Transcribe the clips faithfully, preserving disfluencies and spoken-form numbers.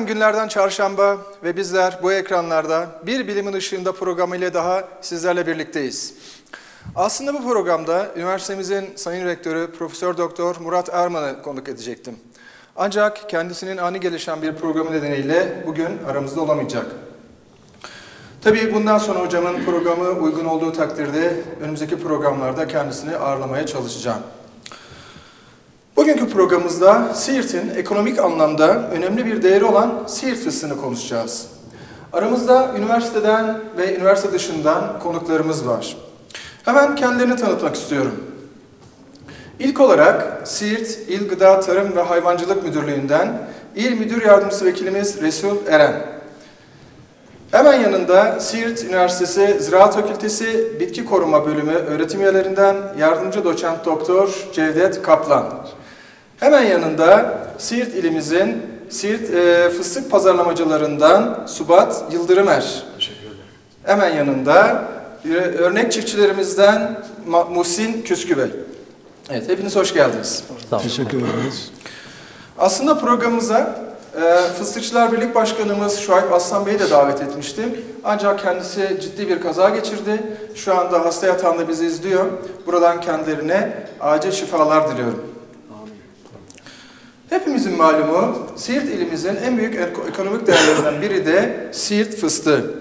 Malum günlerden çarşamba ve bizler bu ekranlarda Bir Bilimin Işığında programı ile daha sizlerle birlikteyiz. Aslında bu programda üniversitemizin Sayın Rektörü Profesör Doktor Murat Erman'ı konuk edecektim. Ancak kendisinin ani gelişen bir programı nedeniyle bugün aramızda olamayacak. Tabii bundan sonra hocamın programı uygun olduğu takdirde önümüzdeki programlarda kendisini ağırlamaya çalışacağım. Bugünkü programımızda Siirt'in ekonomik anlamda önemli bir değeri olan Siirt fıstığını konuşacağız. Aramızda üniversiteden ve üniversite dışından konuklarımız var. Hemen kendilerini tanıtmak istiyorum. İlk olarak Siirt İl Gıda Tarım ve Hayvancılık Müdürlüğü'nden İl Müdür Yardımcısı Vekilimiz Resul Eren. Hemen yanında Siirt Üniversitesi Ziraat Fakültesi Bitki Koruma Bölümü öğretim üyelerinden Yardımcı Doçent Doktor Cevdet Kaplan. Hemen yanında Siirt ilimizin Siirt e, fıstık pazarlamacılarından Subat Yıldırımer. Teşekkür ederim. Hemen yanında e, örnek çiftçilerimizden Muhsin Küskü Bey. Evet, hepiniz hoş geldiniz. Teşekkür ederiz. Aslında programımıza e, Fıstıkçılar Birlik Başkanımız Şuayb Aslan Bey'i de davet etmiştim. Ancak kendisi ciddi bir kaza geçirdi. Şu anda hasta yatağında bizi izliyor. Buradan kendilerine acil şifalar diliyorum. Hepimizin malumu Siirt ilimizin en büyük ekonomik değerlerinden biri de Siirt fıstığı.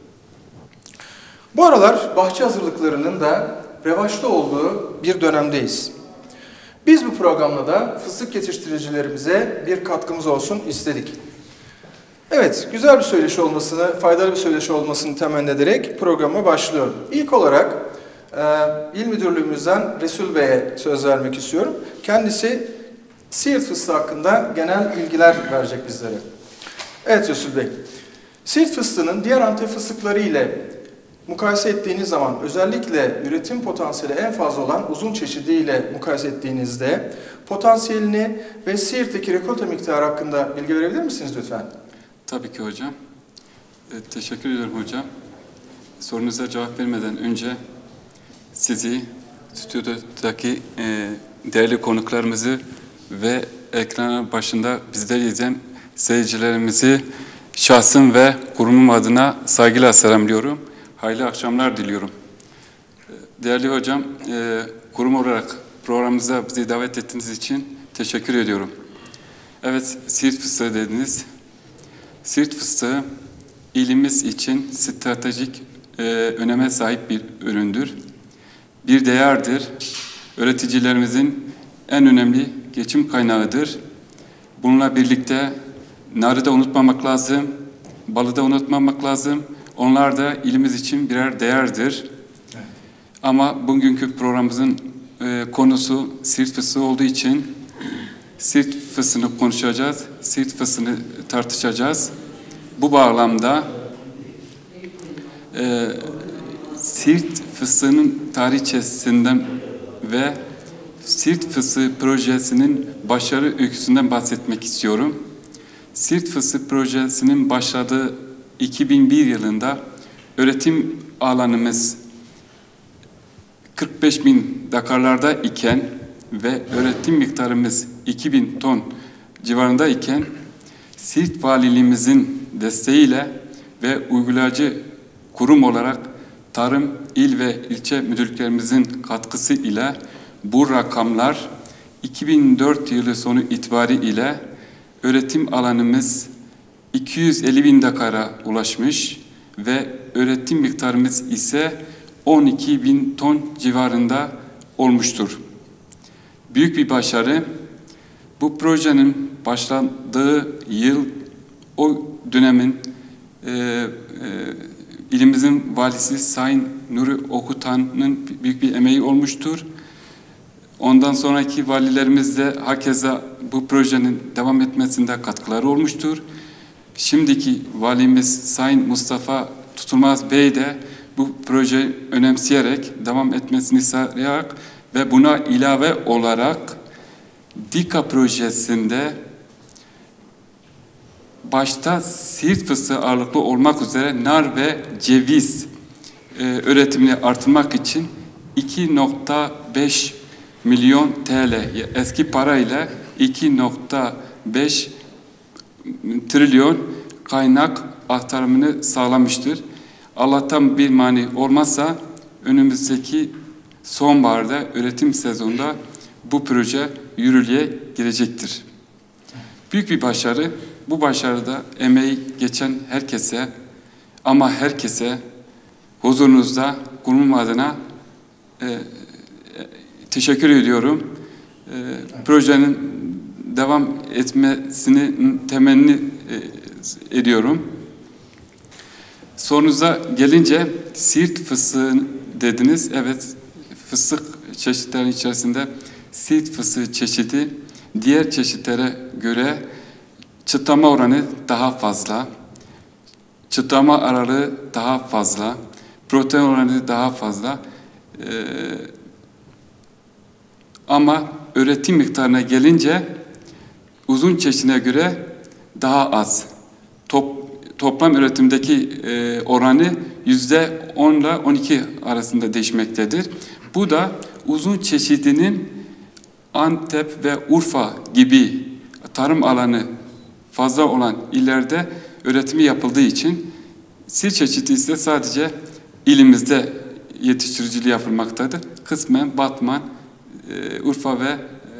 Bu aralar bahçe hazırlıklarının da revaçta olduğu bir dönemdeyiz. Biz bu programda da fıstık yetiştiricilerimize bir katkımız olsun istedik. Evet, güzel bir söyleşi olmasını, faydalı bir söyleşi olmasını temenni ederek programa başlıyorum. İlk olarak e, İl Müdürlüğümüzden Resul Bey'e söz vermek istiyorum. Kendisi Siirt fıstığı hakkında genel bilgiler verecek bizlere. Evet Resul Bey, Siirt fıstığının diğer Antep fıstıkları ile mukayese ettiğiniz zaman özellikle üretim potansiyeli en fazla olan uzun çeşidiyle mukayese ettiğinizde potansiyelini ve Siirt'teki rekolte miktarı hakkında bilgi verebilir misiniz lütfen? Tabii ki hocam. E, teşekkür ederim hocam. Sorunuza cevap vermeden önce sizi, stüdyodaki e, değerli konuklarımızı ve ekran başında bizleri izleyen seyircilerimizi şahsım ve kurumum adına saygıyla selamlıyorum. Hayırlı akşamlar diliyorum. Değerli hocam, e, kurum olarak programımıza bizi davet ettiğiniz için teşekkür ediyorum. Evet, Siirt fıstığı dediniz. Siirt fıstığı ilimiz için stratejik e, öneme sahip bir üründür. Bir değerdir. Üreticilerimizin en önemli geçim kaynağıdır. Bununla birlikte narı da unutmamak lazım, balı da unutmamak lazım. Onlar da ilimiz için birer değerdir. Evet. Ama bugünkü programımızın e, konusu Siirt fıstığı olduğu için Siirt fıstığını konuşacağız, Siirt fıstığını tartışacağız. Bu bağlamda e, Siirt fıstığının tarihçesinden ve Siirt fıstığı projesinin başarı öyküsünden bahsetmek istiyorum. Siirt fıstığı projesinin başladığı iki bin bir yılında üretim alanımız kırk beş bin dakarlarda iken ve üretim miktarımız iki bin ton civarında iken Siirt Valiliğimizin desteğiyle ve uygulayıcı kurum olarak tarım, il ve ilçe müdürlüklerimizin katkısı ile bu rakamlar iki bin dört yılı sonu itibariyle üretim alanımız iki yüz elli bin dakara ulaşmış ve üretim miktarımız ise on iki bin ton civarında olmuştur. Büyük bir başarı. Bu projenin başladığı yıl o dönemin e, e, ilimizin valisi Sayın Nuri Okutan'ın büyük bir emeği olmuştur. Ondan sonraki valilerimiz de hakeza bu projenin devam etmesinde katkıları olmuştur. Şimdiki valimiz Sayın Mustafa Tutulmaz Bey de bu projeyi önemseyerek devam etmesini sağlayarak ve buna ilave olarak DİKA projesinde başta Siirt fıstığı ağırlıklı olmak üzere nar ve ceviz e, üretimini artırmak için iki nokta beş milyon T L eski parayla iki nokta beş trilyon kaynak aktarımını sağlamıştır. Allah'tan bir mani olmazsa önümüzdeki sonbaharda üretim sezonunda bu proje yürürlüğe girecektir. Büyük bir başarı. Bu başarıda emeği geçen herkese ama herkese huzurunuzda kurumum adına e, e, teşekkür ediyorum. E, evet. Projenin devam etmesini temenni e, ediyorum. Sorunuza gelince Siirt fıstığı dediniz. Evet, fıstık çeşitlerinin içerisinde Siirt fıstığı çeşidi diğer çeşitlere göre çıtlama oranı daha fazla, çıtlama aralığı daha fazla, protein oranı daha fazla. Ee, ama üretim miktarına gelince uzun çeşidine göre daha az. Top, toplam üretimdeki e, oranı yüzde on ile on iki arasında değişmektedir. Bu da uzun çeşidinin Antep ve Urfa gibi tarım alanı fazla olan illerde üretimi yapıldığı için Siirt çeşidi ise sadece ilimizde yetiştiriciliği yapılmaktadır. Kısmen Batman, e, Urfa ve e,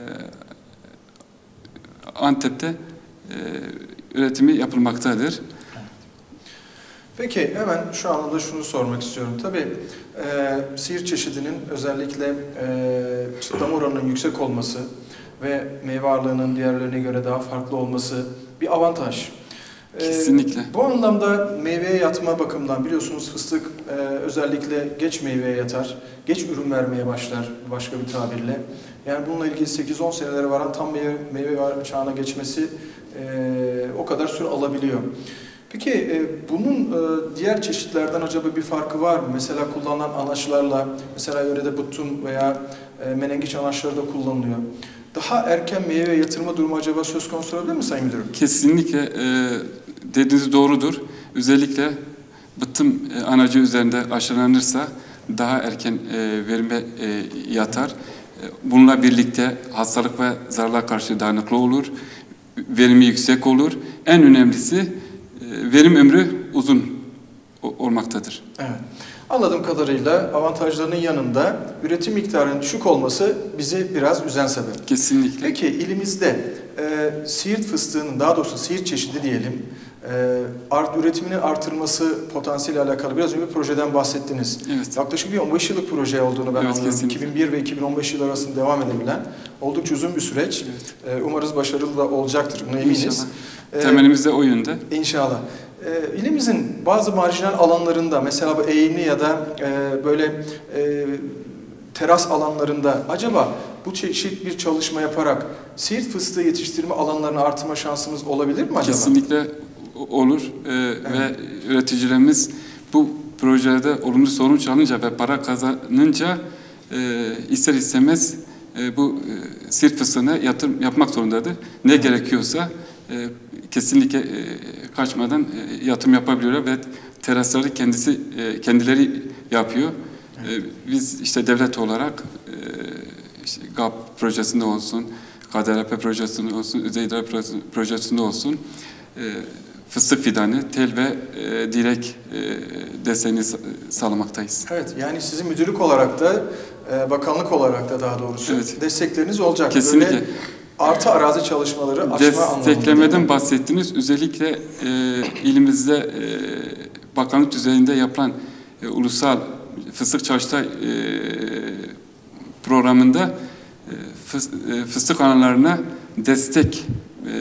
Antep'te e, üretimi yapılmaktadır. Peki hemen şu anda da şunu sormak istiyorum. Tabii e, Siirt çeşidinin özellikle e, çıtlama oranının yüksek olması ve meyve ağırlığının diğerlerine göre daha farklı olması bir avantaj. Kesinlikle. E, bu anlamda meyveye yatma bakımından biliyorsunuz fıstık e, özellikle geç meyveye yatar, geç ürün vermeye başlar başka bir tabirle. Yani bununla ilgili sekiz on senelere varan tam meyve, meyve çağına geçmesi e, o kadar süre alabiliyor. Peki e, bunun e, diğer çeşitlerden acaba bir farkı var mı? Mesela kullanılan anaçlarla, mesela yörede butum veya e, menengiç anaçları da kullanılıyor. Daha erken meyve yatırma durumu acaba söz konusu olabilir mi Sayın Müdürüm? Kesinlikle e, dediğiniz doğrudur. Özellikle bıtım e, anacı üzerinde aşılanırsa daha erken e, verime e, yatar. E, bununla birlikte hastalık ve zararlara karşı dayanıklı olur. Verimi yüksek olur. En önemlisi verim ömrü uzun olmaktadır. Evet. Anladığım kadarıyla avantajlarının yanında üretim miktarının düşük olması bizi biraz üzen sebep. Kesinlikle. Peki ilimizde e, Siirt fıstığının, daha doğrusu Siirt çeşidi diyelim, e, art, üretiminin artırılması potansiyeli alakalı biraz önce bir projeden bahsettiniz. Evet. Yaklaşık bir on beş yıllık proje olduğunu ben evet, anlıyorum. Kesinlikle. iki bin bir ve iki bin on beş yıl arasında devam edebilen oldukça uzun bir süreç. Evet. E, umarız başarılı da olacaktır. Buna eminiz. İnşallah. Temelimiz de o yönde. İnşallah. E, ilimizin bazı marjinal alanlarında, mesela bu eğimli ya da e, böyle e, teras alanlarında acaba bu çeşit bir çalışma yaparak Siirt fıstığı yetiştirme alanlarını artırma şansımız olabilir mi acaba? Kesinlikle olur e, evet. Ve üreticilerimiz bu projede olumlu sonuç alınca ve para kazanınca e, ister istemez e, bu e, Siirt fıstığına yatırım yapmak zorundadır. Ne evet. gerekiyorsa e, kesinlikle e, kaçmadan e, yatırım yapabiliyorlar ve terasları kendisi e, kendileri yapıyor. Evet. E, biz işte devlet olarak e, işte G A P projesinde olsun, K D R P projesinde olsun, Üzeydar projesinde olsun e, fıstık fidanı, tel ve e, direk e, desteğini sağlamaktayız. Evet, yani sizin müdürlük olarak da e, bakanlık olarak da daha doğrusu evet. destekleriniz olacak. Kesinlikle. Böyle artı arazi çalışmaları açma anlamında. Desteklemeden bahsettiniz. Özellikle e, ilimizde e, bakanlık düzeyinde yapılan e, ulusal fıstık çalıştay e, programında e, fıs, e, fıstık analarına destek e,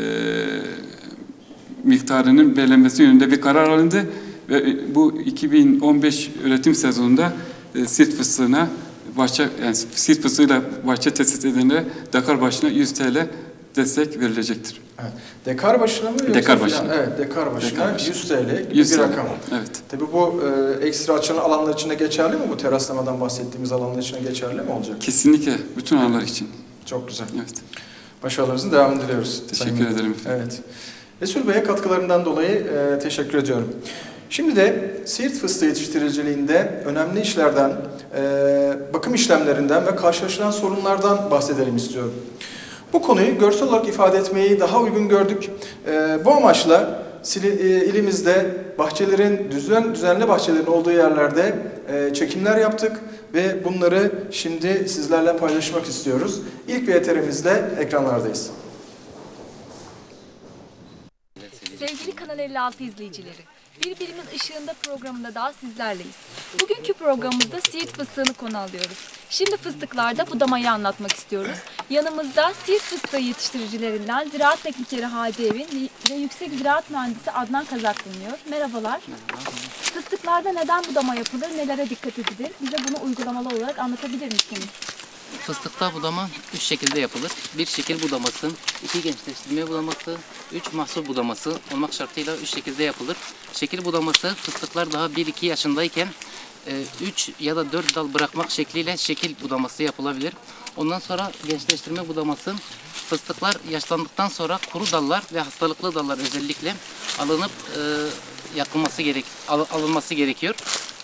miktarının belirlenmesi yönünde bir karar alındı ve bu iki bin on beş üretim sezonunda e, Siirt fıstığına bahçe, yani Siirt fıstığıyla bahçe tesis edenlere dekar başına yüz TL destek verilecektir. Evet. Dekar başına mı? Dekar başına. Evet, dekar başına, dekar başına yüz TL gibi yüz bir TL. rakam. Evet. Tabii bu e, ekstra açılan alanlar için de geçerli mi? Bu teraslamadan bahsettiğimiz alanlar için de geçerli mi olacak? Kesinlikle. Bütün alanlar için. Çok güzel. Evet. Başarılarınızın devamını diliyoruz. Teşekkür ederim. Evet. Resul Bey'e katkılarından dolayı e, teşekkür ediyorum. Şimdi de Siirt fıstığı yetiştiriciliğinde önemli işlerden, e, bakım işlemlerinden ve karşılaşılan sorunlardan bahsedelim istiyorum. Bu konuyu görsel olarak ifade etmeyi daha uygun gördük. E, bu amaçla ilimizde bahçelerin, düzen, düzenli bahçelerin olduğu yerlerde e, çekimler yaptık ve bunları şimdi sizlerle paylaşmak istiyoruz. İlk V T R'mizle ekranlardayız. Sevgili Kanal elli altı izleyicileri, Bir Bilimin Işığında programında daha sizlerleyiz. Bugünkü programımızda Siirt fıstığını konu alıyoruz. Şimdi fıstıklarda budamayı anlatmak istiyoruz. Yanımızda Siirt fıstığı yetiştiricilerinden Ziraat Teknikeri Hadi Evin ve Yüksek Ziraat Mühendisi Adnan Kazak bulunuyor. Merhabalar. Fıstıklarda neden budama yapılır, nelere dikkat edilir? Bize bunu uygulamalı olarak anlatabilir misiniz? Fıstıkta budama üç şekilde yapılır. Bir şekil budaması, iki gençleştirme budaması, üç mahsul budaması olmak şartıyla üç şekilde yapılır. Şekil budaması fıstıklar daha bir iki yaşındayken üç ya da dört dal bırakmak şekliyle şekil budaması yapılabilir. Ondan sonra gençleştirme budaması fıstıklar yaşlandıktan sonra kuru dallar ve hastalıklı dallar özellikle alınıp yakılması gerek alınması gerekiyor.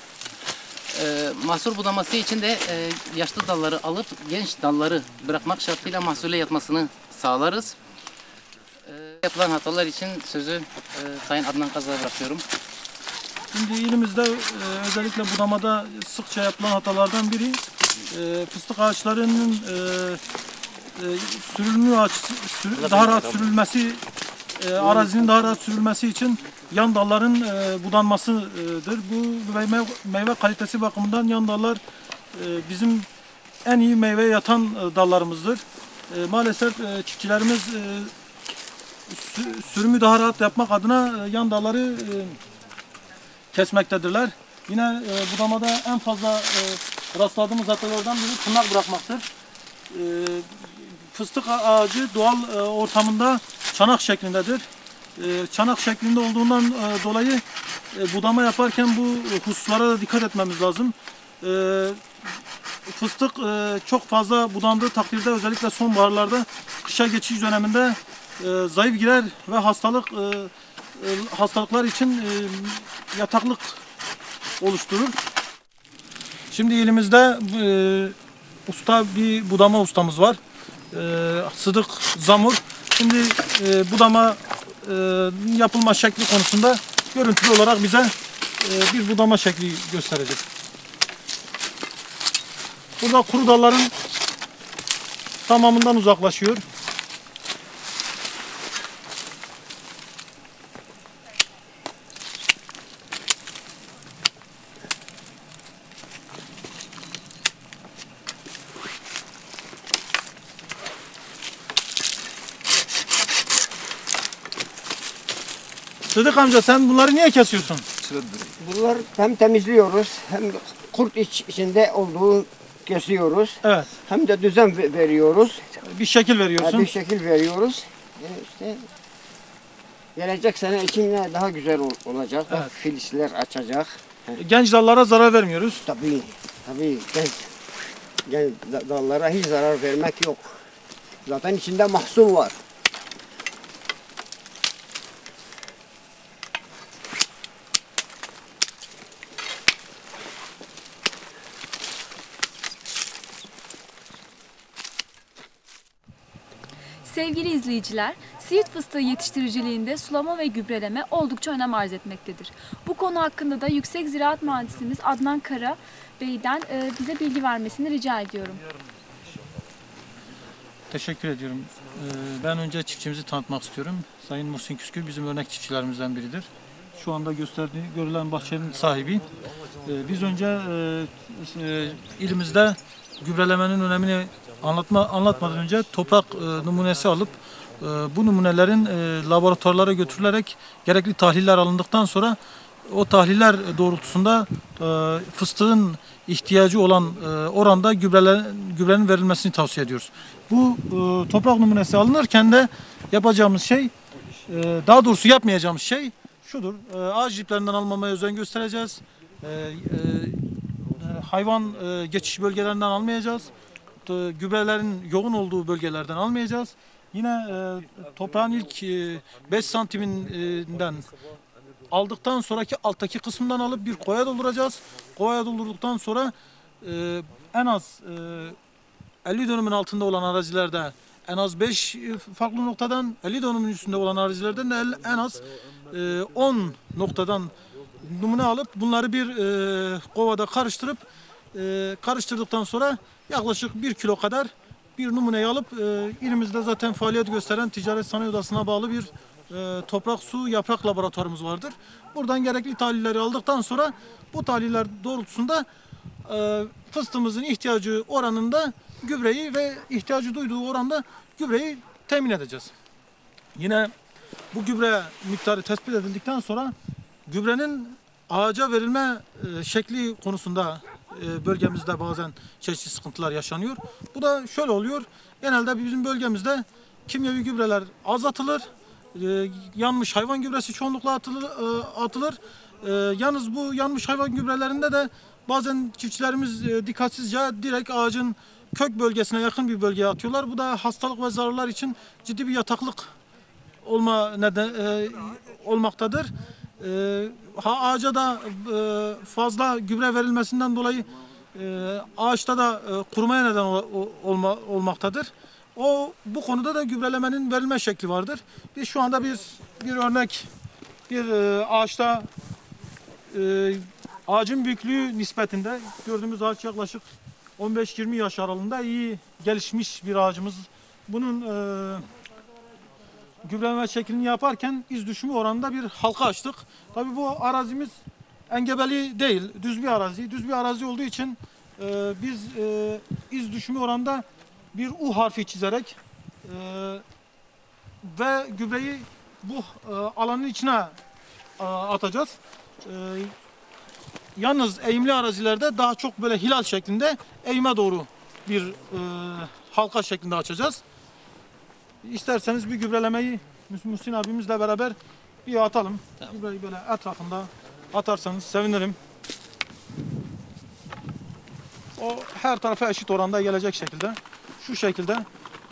E, mahsul budaması için de e, yaşlı dalları alıp genç dalları bırakmak şartıyla mahsule yatmasını sağlarız. E, yapılan hatalar için sözü e, Sayın Adnan Kazak'a bırakıyorum. Şimdi ilimizde e, özellikle budamada sıkça yapılan hatalardan biri e, fıstık ağaçlarının e, e, sürülmü ağaç, sür, daha rahat sürülmesi, e, arazinin daha rahat sürülmesi için yan dalların e, budanmasıdır. Bu meyve, meyve kalitesi bakımından yan dallar e, bizim en iyi meyve yatan e, dallarımızdır. E, maalesef e, çiftçilerimiz e, sürümü daha rahat yapmak adına e, yan dalları e, kesmektedirler. Yine e, budamada en fazla e, rastladığımız hatalardan biri tırnak bırakmaktır. E, fıstık ağacı doğal e, ortamında çanak şeklindedir. E, çanak şeklinde olduğundan e, dolayı e, budama yaparken bu hususlara da dikkat etmemiz lazım. E, fıstık e, çok fazla budandığı takdirde özellikle sonbaharlarda kışa geçiş döneminde e, zayıf girer ve hastalık e, e, hastalıklar için e, yataklık oluşturur. Şimdi elimizde e, usta bir budama ustamız var. E, Sıdık Zamur. Şimdi e, budama e, yapılma şekli konusunda görüntülü olarak bize e, bir budama şekli gösterecek. Burada kuru dalların tamamından uzaklaşıyor. Sıdık amca sen bunları niye kesiyorsun? Bunlar hem temizliyoruz hem kurt iç içinde olduğu kesiyoruz. Evet. Hem de düzen ve- veriyoruz. Bir şekil veriyorsun. Yani bir şekil veriyoruz. Yani işte gelecek sene için daha güzel ol- olacak. Bak, Evet. filizler açacak. Genç dallara zarar vermiyoruz. Tabii, tabii genç, genç da- dallara hiç zarar vermek yok. Zaten içinde mahsul var. Sevgili izleyiciler, Siirt fıstığı yetiştiriciliğinde sulama ve gübreleme oldukça önem arz etmektedir. Bu konu hakkında da Yüksek Ziraat Mühendisimiz Adnan Kara Bey'den e, bize bilgi vermesini rica ediyorum. Teşekkür ediyorum. Ee, Ben önce çiftçimizi tanıtmak istiyorum. Sayın Muhsin Küskü bizim örnek çiftçilerimizden biridir. Şu anda gösterdiği, görülen bahçenin sahibi. Ee, Biz önce e, e, ilimizde gübrelemenin önemini anlatma anlatmadan önce toprak e, numunesi alıp e, bu numunelerin e, laboratuvarlara götürülerek gerekli tahliller alındıktan sonra o tahliller doğrultusunda e, fıstığın ihtiyacı olan e, oranda gübrele, gübrenin verilmesini tavsiye ediyoruz. Bu e, toprak numunesi alınırken de yapacağımız şey, e, daha doğrusu yapmayacağımız şey şudur. E, ağaç diplerinden almamaya özen göstereceğiz. E, e, hayvan e, geçiş bölgelerinden almayacağız. E, gübrelerin yoğun olduğu bölgelerden almayacağız. Yine e, toprağın ilk e, beş santiminden aldıktan sonraki alttaki kısmından alıp bir kovaya dolduracağız. Kovaya doldurduktan sonra e, en az e, elli dönümün altında olan arazilerde en az beş farklı noktadan, elli dönümün üstünde olan arazilerden de en az on noktadan numune alıp bunları bir kovada karıştırıp karıştırdıktan sonra yaklaşık bir kilo kadar bir numuneyi alıp ilimizde zaten faaliyet gösteren Ticaret Sanayi Odası'na bağlı bir toprak, su, yaprak laboratuvarımız vardır. Buradan gerekli tahlilleri aldıktan sonra bu tahliller doğrultusunda fıstığımızın ihtiyacı oranında gübreyi ve ihtiyacı duyduğu oranda gübreyi temin edeceğiz. Yine bu gübre miktarı tespit edildikten sonra gübrenin ağaca verilme şekli konusunda bölgemizde bazen çeşitli sıkıntılar yaşanıyor. Bu da şöyle oluyor. Genelde bizim bölgemizde kimyevi gübreler az atılır. Yanmış hayvan gübresi çoğunlukla atılır. atılır. Yalnız bu yanmış hayvan gübrelerinde de bazen çiftçilerimiz dikkatsizce direkt ağacın kök bölgesine yakın bir bölgeye atıyorlar. Bu da hastalık ve zararlar için ciddi bir yataklık olma neden e, olmaktadır. E, ha, ağaca da e, fazla gübre verilmesinden dolayı e, ağaçta da e, kurumaya neden ol, olma, olmaktadır. O bu konuda da gübrelemenin verilme şekli vardır. Biz şu anda bir bir örnek bir e, ağaçta e, ağacın büyüklüğü nispetinde gördüğümüz ağaç yaklaşık on beş yirmi yaş aralığında iyi gelişmiş bir ağacımız. Bunun e, gübreleme şeklini yaparken iz düşümü oranında bir halka açtık. Tabii bu arazimiz engebeli değil, düz bir arazi. Düz bir arazi olduğu için e, biz e, iz düşümü oranında bir U harfi çizerek e, ve gübreyi bu e, alanın içine e, atacağız. E, yalnız eğimli arazilerde daha çok böyle hilal şeklinde eğime doğru bir e, halka şeklinde açacağız. İsterseniz bir gübrelemeyi Muhsin abimizle beraber bir atalım. Tamam. Gübreyi böyle etrafında atarsanız sevinirim. O her tarafa eşit oranda gelecek şekilde. Şu şekilde.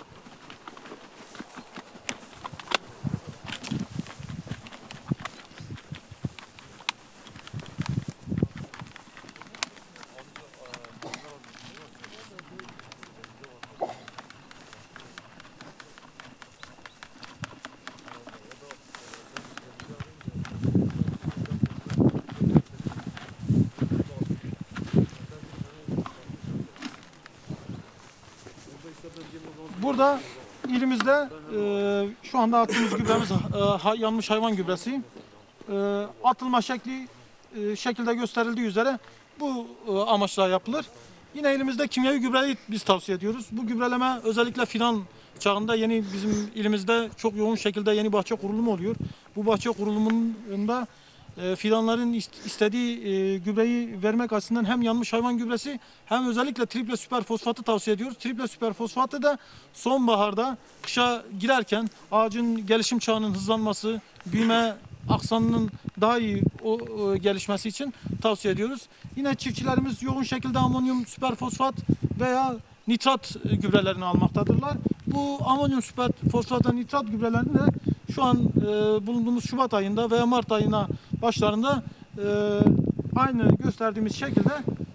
Burada ilimizde e, şu anda attığımız gübremiz e, yanmış hayvan gübresi. E, atılma şekli e, şekilde gösterildiği üzere bu e, amaçla yapılır. Yine elimizde kimyevi gübreyi biz tavsiye ediyoruz. Bu gübreleme özellikle fidan çağında yeni bizim ilimizde çok yoğun şekilde yeni bahçe kurulumu oluyor. Bu bahçe kurulumunda e, fidanların istediği e, gübreyi vermek açısından hem yanmış hayvan gübresi hem özellikle triple süper fosfatı tavsiye ediyoruz. Triple süper fosfatı da sonbaharda kışa girerken ağacın gelişim çağının hızlanması, büyüme aksanının daha iyi o, e, gelişmesi için tavsiye ediyoruz. Yine çiftçilerimiz yoğun şekilde amonyum süper fosfat veya nitrat gübrelerini almaktadırlar. Bu amonyum süper fosfat ve nitrat gübrelerini de şu an e, bulunduğumuz Şubat ayında veya Mart ayına başlarında e, aynı gösterdiğimiz şekilde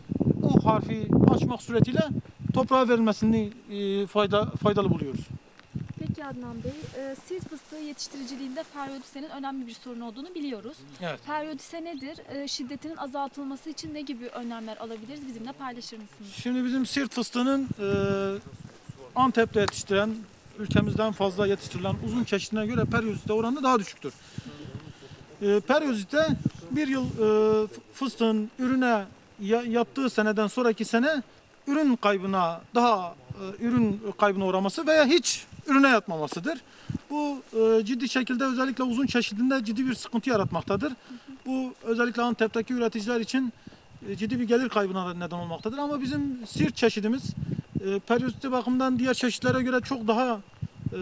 U harfi açmak suretiyle toprağa verilmesini e, fayda, faydalı buluyoruz. Peki Adnan Bey, e, Siirt fıstığı yetiştiriciliğinde periyodisenin önemli bir sorun olduğunu biliyoruz. Evet. Periyodise nedir? E, şiddetinin azaltılması için ne gibi önlemler alabiliriz? Bizimle paylaşır mısınız? Şimdi bizim Siirt fıstığının e, Antep'te yetiştiren, ülkemizden fazla yetiştirilen uzun çeşidine göre periyodisite oranı daha düşüktür. E, periyodisite bir yıl e, fıstığın ürüne yattığı seneden sonraki sene ürün kaybına daha e, ürün kaybına uğraması veya hiç ürüne yatmamasıdır. Bu e, ciddi şekilde özellikle uzun çeşidinde ciddi bir sıkıntı yaratmaktadır. Bu özellikle Antep'teki üreticiler için e, ciddi bir gelir kaybına neden olmaktadır. Ama bizim Siirt çeşidimiz e, periyodisite bakımından diğer çeşitlere göre çok daha e,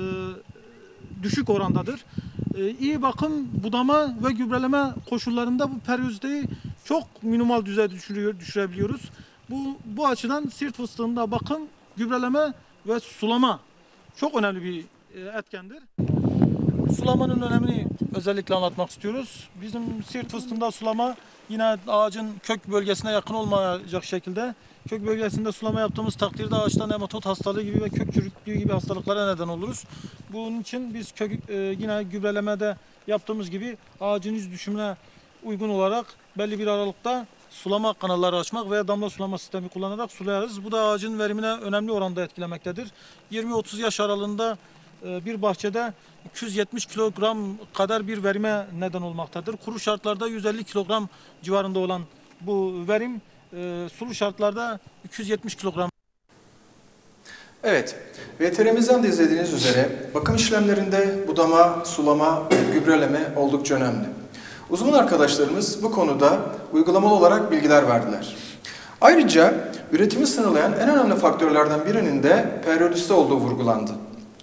düşük orandadır. E, iyi bakım, budama ve gübreleme koşullarında bu periyodisiteyi çok minimal düzeyde düşürüyor, düşürebiliyoruz. Bu, bu açıdan Siirt fıstığında bakım, gübreleme ve sulama çok önemli bir etkendir. Sulamanın önemini özellikle anlatmak istiyoruz. Bizim Siirt fıstığında sulama yine ağacın kök bölgesine yakın olmayacak şekilde kök bölgesinde sulama yaptığımız takdirde ağaçta nematod hastalığı gibi ve kök çürüklüğü gibi hastalıklara neden oluruz. Bunun için biz kök, e, yine gübrelemede yaptığımız gibi ağacın yüz düşümüne uygun olarak belli bir aralıkta sulama kanalları açmak veya damla sulama sistemi kullanarak sulayarız. Bu da ağacın verimine önemli oranda etkilemektedir. yirmi otuz yaş aralığında e, bir bahçede iki yüz yetmiş kilogram kadar bir verime neden olmaktadır. Kuru şartlarda yüz elli kilogram civarında olan bu verim e, sulu şartlarda iki yüz yetmiş kilogram. Evet, V T R'mizden de izlediğiniz üzere bakım işlemlerinde budama, sulama ve gübreleme oldukça önemli. Uzman arkadaşlarımız bu konuda uygulamalı olarak bilgiler verdiler. Ayrıca üretimi sınırlayan en önemli faktörlerden birinin de periyodiste olduğu vurgulandı.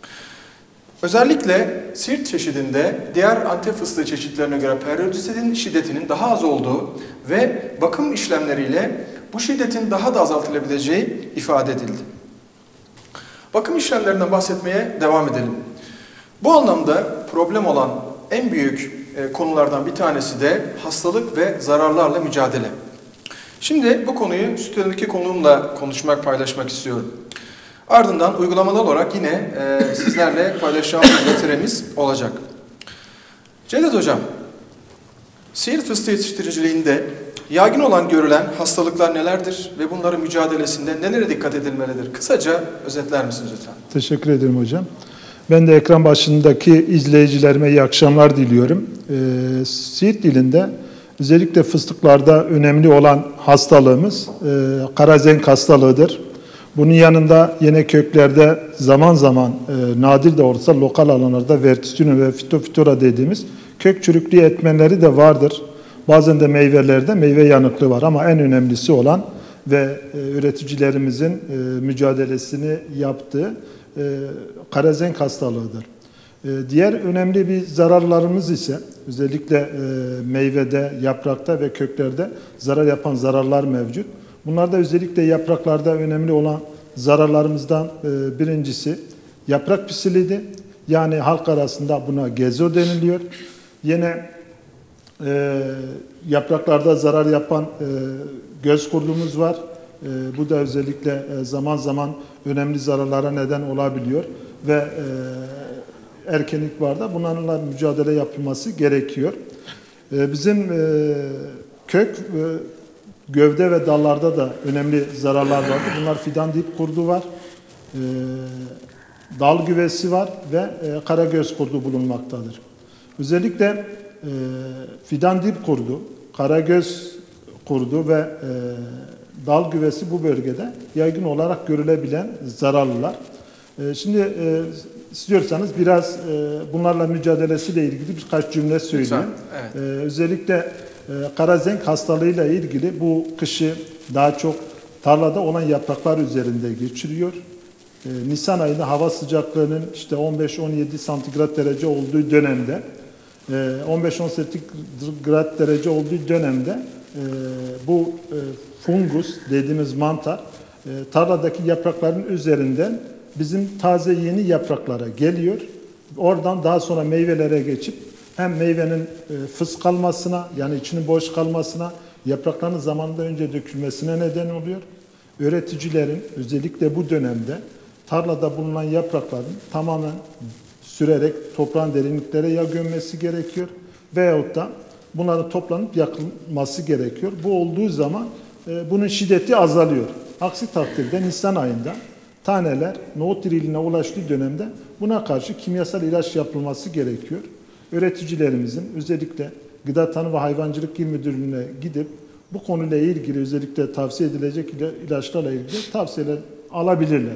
Özellikle Siirt çeşidinde diğer Antep fıstığı çeşitlerine göre periyodisitenin şiddetinin daha az olduğu ve bakım işlemleriyle bu şiddetin daha da azaltılabileceği ifade edildi. Bakım işlemlerinden bahsetmeye devam edelim. Bu anlamda problem olan en büyük konulardan bir tanesi de hastalık ve zararlarla mücadele. Şimdi bu konuyu stüdyodaki konuğumla konuşmak, paylaşmak istiyorum. Ardından uygulamalı olarak yine e, sizlerle paylaşacağımız V T R'miz olacak. Cevdet Hocam, Siirt fıstığı yetiştiriciliğinde yaygın olan görülen hastalıklar nelerdir ve bunların mücadelesinde nelere dikkat edilmelidir? Kısaca özetler misiniz lütfen? Teşekkür ederim hocam. Ben de ekran başındaki izleyicilerime iyi akşamlar diliyorum. Ee, Siirt dilinde özellikle fıstıklarda önemli olan hastalığımız e, karazenk hastalığıdır. Bunun yanında yine köklerde zaman zaman e, nadir de olsa lokal alanlarda vertisino ve fitofitora dediğimiz kök çürüklüğü etmenleri de vardır. Bazen de meyvelerde meyve yanıklığı var ama en önemlisi olan ve e, üreticilerimizin e, mücadelesini yaptığı e, karazenk hastalığıdır. E, diğer önemli bir zararlarımız ise özellikle e, meyvede, yaprakta ve köklerde zarar yapan zararlar mevcut. Bunlarda özellikle yapraklarda önemli olan zararlarımızdan e, birincisi yaprak pisiliği, yani halk arasında buna gezo deniliyor. Yine e, yapraklarda zarar yapan e, göz kurduğumuz var. E, bu da özellikle e, zaman zaman önemli zararlara neden olabiliyor ve e, erkenlik var da bunlarla mücadele yapılması gerekiyor. E, bizim e, kök e, gövde ve dallarda da önemli zararlar vardır. Bunlar fidan dip kurdu var, e, dal güvesi var ve e, karagöz kurdu bulunmaktadır. Özellikle e, fidan dip kurdu, karagöz kurdu ve e, dal güvesi bu bölgede yaygın olarak görülebilen zararlılar. E, şimdi e, istiyorsanız biraz e, bunlarla mücadelesiyle ilgili birkaç cümle söyleyeyim. Evet. E, özellikle e, karazenk hastalığıyla ilgili bu kışı daha çok tarlada olan yapraklar üzerinde geçiriyor. E, Nisan ayında hava sıcaklığının işte on beş on yedi santigrat derece olduğu dönemde, e, on beş on santigrat derece olduğu dönemde e, bu e, fungus dediğimiz mantar e, tarladaki yaprakların üzerinden bizim taze yeni yapraklara geliyor. Oradan daha sonra meyvelere geçip hem meyvenin e, fıs kalmasına, yani içinin boş kalmasına, yaprakların zamanında önce dökülmesine neden oluyor. Üreticilerin özellikle bu dönemde tarlada bulunan yaprakların tamamen sürerek toprağın derinliklere ya gömmesi gerekiyor veyahut da bunların toplanıp yakılması gerekiyor. Bu olduğu zaman e, bunun şiddeti azalıyor. Aksi takdirde Nisan ayında taneler nohut diriliğine ulaştığı dönemde buna karşı kimyasal ilaç yapılması gerekiyor. Üreticilerimizin özellikle Gıda Tanı ve Hayvancılık İl Müdürlüğü'ne gidip bu konuyla ilgili özellikle tavsiye edilecek ilaçlarla ilgili tavsiyeler alabilirler.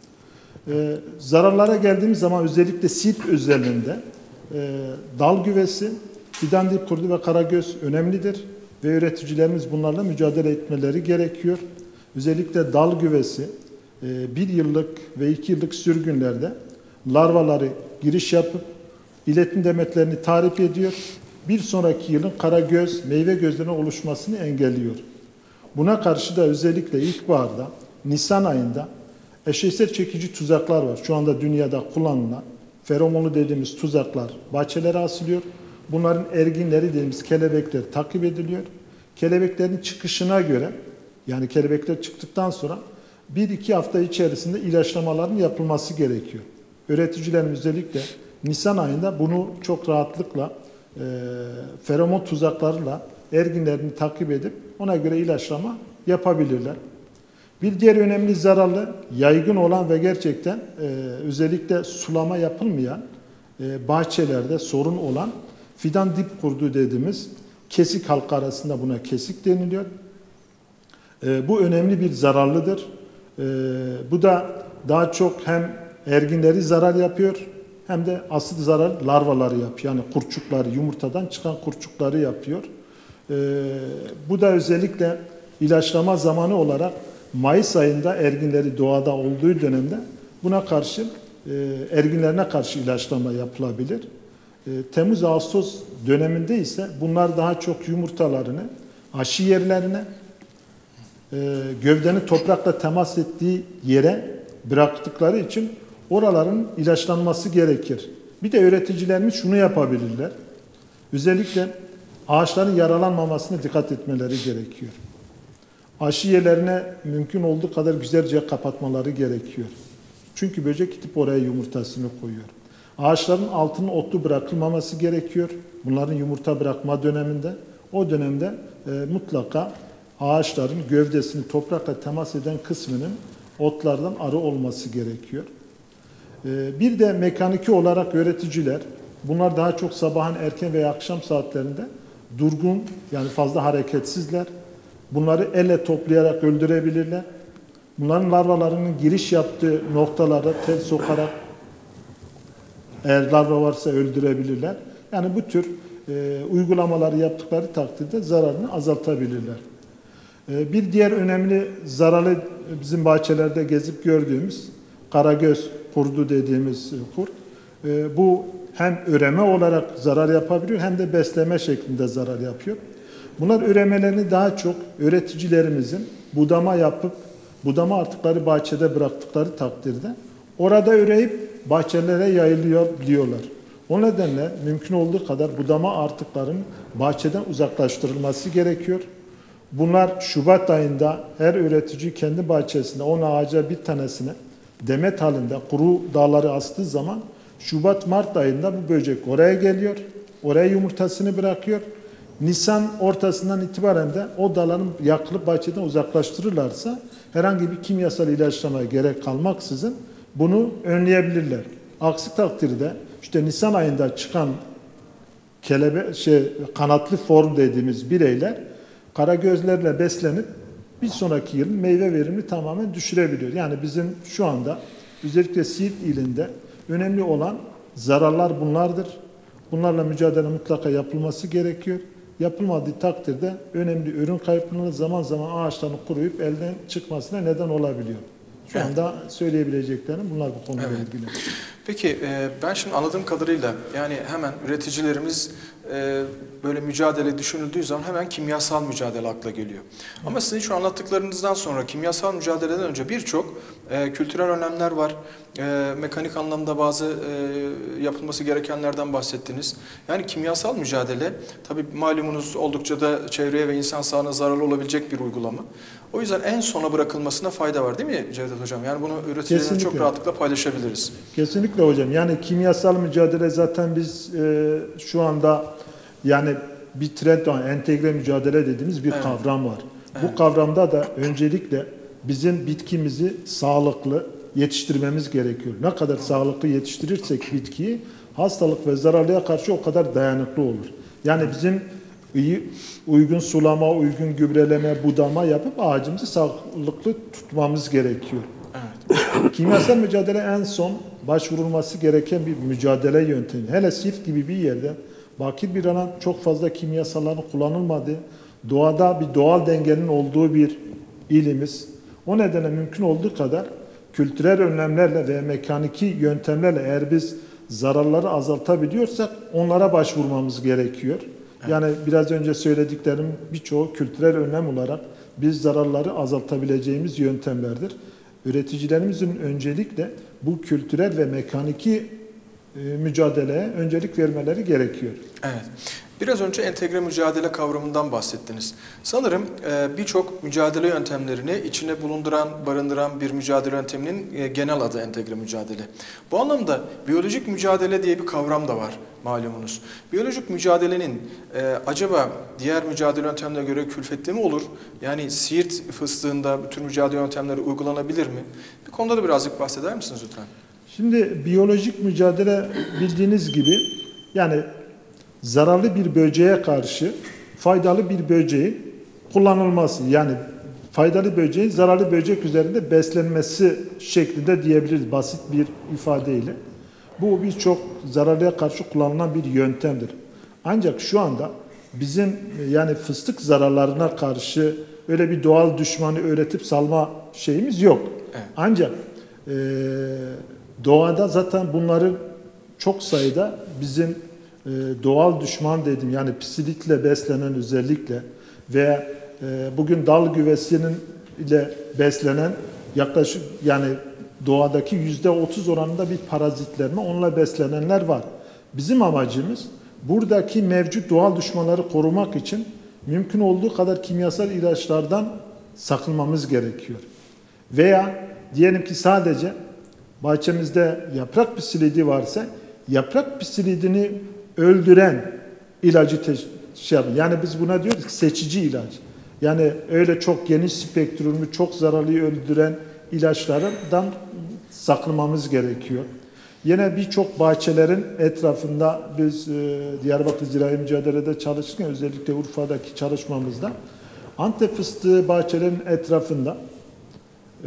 Ee, zararlara geldiğimiz zaman özellikle Siirt özelliğinde e, dal güvesi, fidan dip kurdu ve karagöz önemlidir ve üreticilerimiz bunlarla mücadele etmeleri gerekiyor. Özellikle dal güvesi e, bir yıllık ve iki yıllık sürgünlerde larvaları giriş yapıp iletim demetlerini tahrip ediyor. Bir sonraki yılın karagöz, meyve gözlerinin oluşmasını engelliyor. Buna karşı da özellikle ilkbaharda, Nisan ayında eşeysel çekici tuzaklar var. Şu anda dünyada kullanılan feromonlu dediğimiz tuzaklar bahçelere asılıyor. Bunların erginleri dediğimiz kelebekler takip ediliyor. Kelebeklerin çıkışına göre, yani kelebekler çıktıktan sonra bir iki hafta içerisinde ilaçlamaların yapılması gerekiyor. Üreticilerin özellikle Nisan ayında bunu çok rahatlıkla e, feromon tuzaklarıyla erginlerini takip edip ona göre ilaçlama yapabilirler. Bir diğer önemli zararlı, yaygın olan ve gerçekten e, özellikle sulama yapılmayan e, bahçelerde sorun olan fidan dip kurdu dediğimiz kesik halkı arasında buna kesik deniliyor. E, bu önemli bir zararlıdır. E, bu da daha çok hem erginleri zarar yapıyor hem de asıl zarar larvaları yapıyor. Yani kurçukları, yumurtadan çıkan kurçukları yapıyor. E, bu da özellikle ilaçlama zamanı olarak Mayıs ayında erginleri doğada olduğu dönemde buna karşı e, erginlerine karşı ilaçlama yapılabilir. E, Temmuz-Ağustos döneminde ise bunlar daha çok yumurtalarını aşı yerlerine, e, gövdenin toprakla temas ettiği yere bıraktıkları için oraların ilaçlanması gerekir. Bir de üreticilerimiz şunu yapabilirler. Özellikle ağaçların yaralanmamasına dikkat etmeleri gerekiyor. Aşı yerlerine mümkün olduğu kadar güzelce kapatmaları gerekiyor. Çünkü böcek gidip oraya yumurtasını koyuyor. Ağaçların altının otlu bırakılmaması gerekiyor. Bunların yumurta bırakma döneminde. O dönemde e, mutlaka ağaçların gövdesini toprakla temas eden kısmının otlardan arı olması gerekiyor. E, bir de mekaniki olarak üreticiler, bunlar daha çok sabahın erken veya akşam saatlerinde durgun, yani fazla hareketsizler. Bunları elle toplayarak öldürebilirler. Bunların larvalarının giriş yaptığı noktalarda tel sokarak eğer larva varsa öldürebilirler. Yani bu tür e, uygulamaları yaptıkları takdirde zararını azaltabilirler. E, bir diğer önemli zararlı bizim bahçelerde gezip gördüğümüz karagöz kurdu dediğimiz kurt. E, bu hem üreme olarak zarar yapabiliyor hem de besleme şeklinde zarar yapıyor. Bunlar üremelerini daha çok üreticilerimizin budama yapıp budama artıkları bahçede bıraktıkları takdirde orada üreyip bahçelere yayılıyor diyorlar. O nedenle mümkün olduğu kadar budama artıkların bahçeden uzaklaştırılması gerekiyor. Bunlar Şubat ayında her üretici kendi bahçesinde on ağaca bir tanesine demet halinde kuru dalları astığı zaman Şubat-Mart ayında bu böcek oraya geliyor. Oraya yumurtasını bırakıyor. Nisan ortasından itibaren de o dalların yakılıp bahçeden uzaklaştırırlarsa herhangi bir kimyasal ilaçlamaya gerek kalmaksızın bunu önleyebilirler. Aksi takdirde işte Nisan ayında çıkan kelebe şey kanatlı form dediğimiz bireyler karagözlerle beslenip bir sonraki yılın meyve verimini tamamen düşürebiliyor. Yani bizim şu anda özellikle Siirt ilinde önemli olan zararlar bunlardır. Bunlarla mücadele mutlaka yapılması gerekiyor. Yapılmadığı takdirde önemli ürün kayıplarının zaman zaman ağaçların kuruyup elden çıkmasına neden olabiliyor. Şu Evet. anda söyleyebileceklerim bunlar bu konuyla Evet. ilgili. Peki e, ben şimdi anladığım kadarıyla yani hemen üreticilerimiz e, böyle mücadele düşünüldüğü zaman hemen kimyasal mücadele akla geliyor. Evet. Ama sizin şu anlattıklarınızdan sonra kimyasal mücadeleden önce birçok e, kültürel önlemler var. E, mekanik anlamda bazı e, yapılması gerekenlerden bahsettiniz. Yani kimyasal mücadele tabii malumunuz oldukça da çevreye ve insan sağlığına zararlı olabilecek bir uygulama. O yüzden en sona bırakılmasına fayda var değil mi Cevdet Hocam? Yani bunu üreticilerle çok Kesinlikle. rahatlıkla paylaşabiliriz. Kesinlikle hocam. Yani kimyasal mücadele zaten biz e, şu anda yani bir trend var. Entegre mücadele dediğimiz bir Evet. kavram var. Evet. Bu kavramda da öncelikle bizim bitkimizi sağlıklı yetiştirmemiz gerekiyor. Ne kadar sağlıklı yetiştirirsek bitkiyi hastalık ve zararlıya karşı o kadar dayanıklı olur. Yani bizim iyi, uygun sulama, uygun gübreleme, budama yapıp ağacımızı sağlıklı tutmamız gerekiyor. Evet. Kimyasal mücadele en son başvurulması gereken bir mücadele yöntemi. Hele Siirt gibi bir yerde bakir bir alan çok fazla kimyasalların kullanılmadığı, doğada bir doğal dengenin olduğu bir ilimiz. O nedenle mümkün olduğu kadar kültürel önlemlerle ve mekaniki yöntemlerle eğer biz zararları azaltabiliyorsak onlara başvurmamız gerekiyor. Yani biraz önce söylediklerim birçoğu kültürel önlem olarak biz zararları azaltabileceğimiz yöntemlerdir. Üreticilerimizin öncelikle bu kültürel ve mekaniki e, mücadeleye öncelik vermeleri gerekiyor. Evet. Biraz önce entegre mücadele kavramından bahsettiniz. Sanırım e, birçok mücadele yöntemlerini içine bulunduran, barındıran bir mücadele yönteminin e, genel adı entegre mücadele. Bu anlamda biyolojik mücadele diye bir kavram da var malumunuz. Biyolojik mücadelenin e, acaba diğer mücadele yöntemlerine göre külfetli mi olur? Yani Siirt fıstığında bu tür mücadele yöntemleri uygulanabilir mi? Bir konuda da birazcık bahseder misiniz lütfen? Şimdi biyolojik mücadele bildiğiniz gibi yani zararlı bir böceğe karşı faydalı bir böceğin kullanılması, yani faydalı böceğin zararlı böcek üzerinde beslenmesi şeklinde diyebiliriz basit bir ifadeyle. Bu birçok zararlıya karşı kullanılan bir yöntemdir. Ancak şu anda bizim yani fıstık zararlarına karşı öyle bir doğal düşmanı öğretip salma şeyimiz yok. Evet. Ancak e, doğada zaten bunların çok sayıda bizim e, doğal düşman dedim yani pisilikle beslenen özellikle veya e, bugün dal güvesinin ile beslenen yaklaşık yani doğadaki yüzde otuz oranında bir parazitlenme onunla beslenenler var. Bizim amacımız buradaki mevcut doğal düşmanları korumak için mümkün olduğu kadar kimyasal ilaçlardan sakınmamız gerekiyor. Veya diyelim ki sadece bahçemizde yaprak pisilidi varsa yaprak pisilidini öldüren ilacı şey yapın. Yani biz buna diyoruz ki seçici ilaç. Yani öyle çok geniş spektrumlu, çok zararlıyı öldüren ilaçlardan sakınmamız gerekiyor. Yine birçok bahçelerin etrafında biz e, Diyarbakır Zirai Mücadele'de çalışırken özellikle Urfa'daki çalışmamızda Antep fıstığı bahçelerin etrafında e,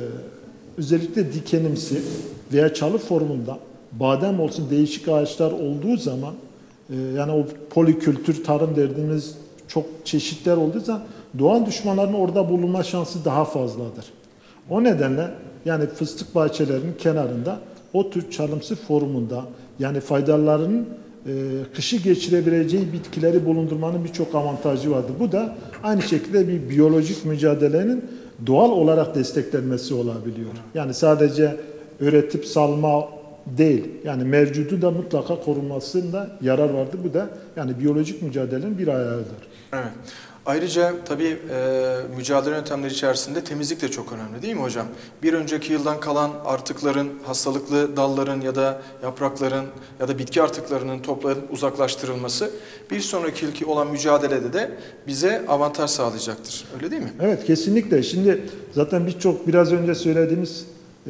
özellikle dikenimsi veya çalı formunda badem olsun değişik ağaçlar olduğu zaman e, yani o polikültür tarım dediğimiz çok çeşitler olduğu zaman doğal düşmanların orada bulunma şansı daha fazladır. O nedenle yani fıstık bahçelerinin kenarında o tür çalımsı formunda yani faydalarının e, kışı geçirebileceği bitkileri bulundurmanın birçok avantajı vardır. Bu da aynı şekilde bir biyolojik mücadelenin doğal olarak desteklenmesi olabiliyor. Yani sadece üretip salma değil. Yani mevcudu da mutlaka korunmasında yarar vardır. Bu da yani biyolojik mücadelenin bir ayağıdır. Evet. Ayrıca tabii e, mücadele yöntemleri içerisinde temizlik de çok önemli değil mi hocam? Bir önceki yıldan kalan artıkların, hastalıklı dalların ya da yaprakların ya da bitki artıklarının toplanıp uzaklaştırılması bir sonraki yılki olan mücadelede de bize avantaj sağlayacaktır. Öyle değil mi? Evet kesinlikle. Şimdi zaten birçok biraz önce söylediğimiz e,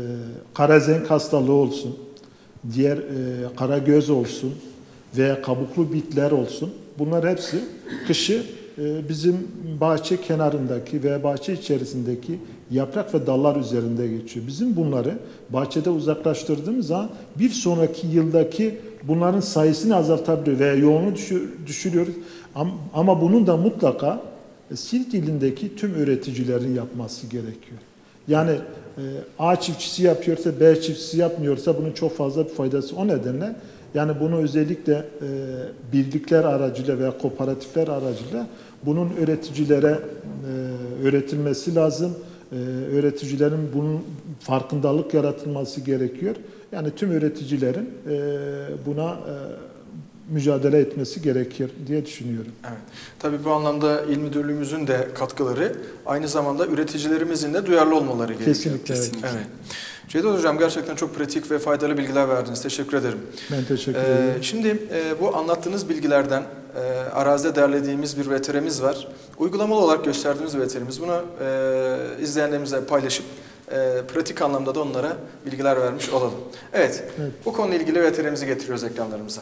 karazenk hastalığı olsun, diğer e, karagöz olsun veya kabuklu bitler olsun bunlar hepsi kışı bizim bahçe kenarındaki veya bahçe içerisindeki yaprak ve dallar üzerinde geçiyor. Bizim bunları bahçede uzaklaştırdığımız zaman bir sonraki yıldaki bunların sayısını azaltabiliyor veya yoğunluğu düşürüyoruz. Ama bunun da mutlaka Siirt ilindeki tüm üreticilerin yapması gerekiyor. Yani A çiftçisi yapıyorsa, B çiftçisi yapmıyorsa bunun çok fazla bir faydası. O nedenle yani bunu özellikle e, birlikler aracıyla veya kooperatifler aracıyla bunun üreticilere e, öğretilmesi lazım. E, üreticilerin bunun farkındalık yaratılması gerekiyor. Yani tüm üreticilerin e, buna e, mücadele etmesi gerekir diye düşünüyorum. Evet. Tabii bu anlamda İl Müdürlüğümüzün de katkıları aynı zamanda üreticilerimizin de duyarlı olmaları gerekiyor. Kesinlikle. Kesinlikle. Evet. Cevdet Hocam gerçekten çok pratik ve faydalı bilgiler verdiniz. Teşekkür ederim. Ben teşekkür ederim. Ee, şimdi e, bu anlattığınız bilgilerden e, arazide derlediğimiz bir veterimiz var. Uygulamalı olarak gösterdiğimiz bir veterimiz. Bunu e, izleyenlerimize paylaşıp e, pratik anlamda da onlara bilgiler vermiş olalım. Evet, evet. Bu konuyla ilgili veterimizi getiriyoruz ekranlarımıza.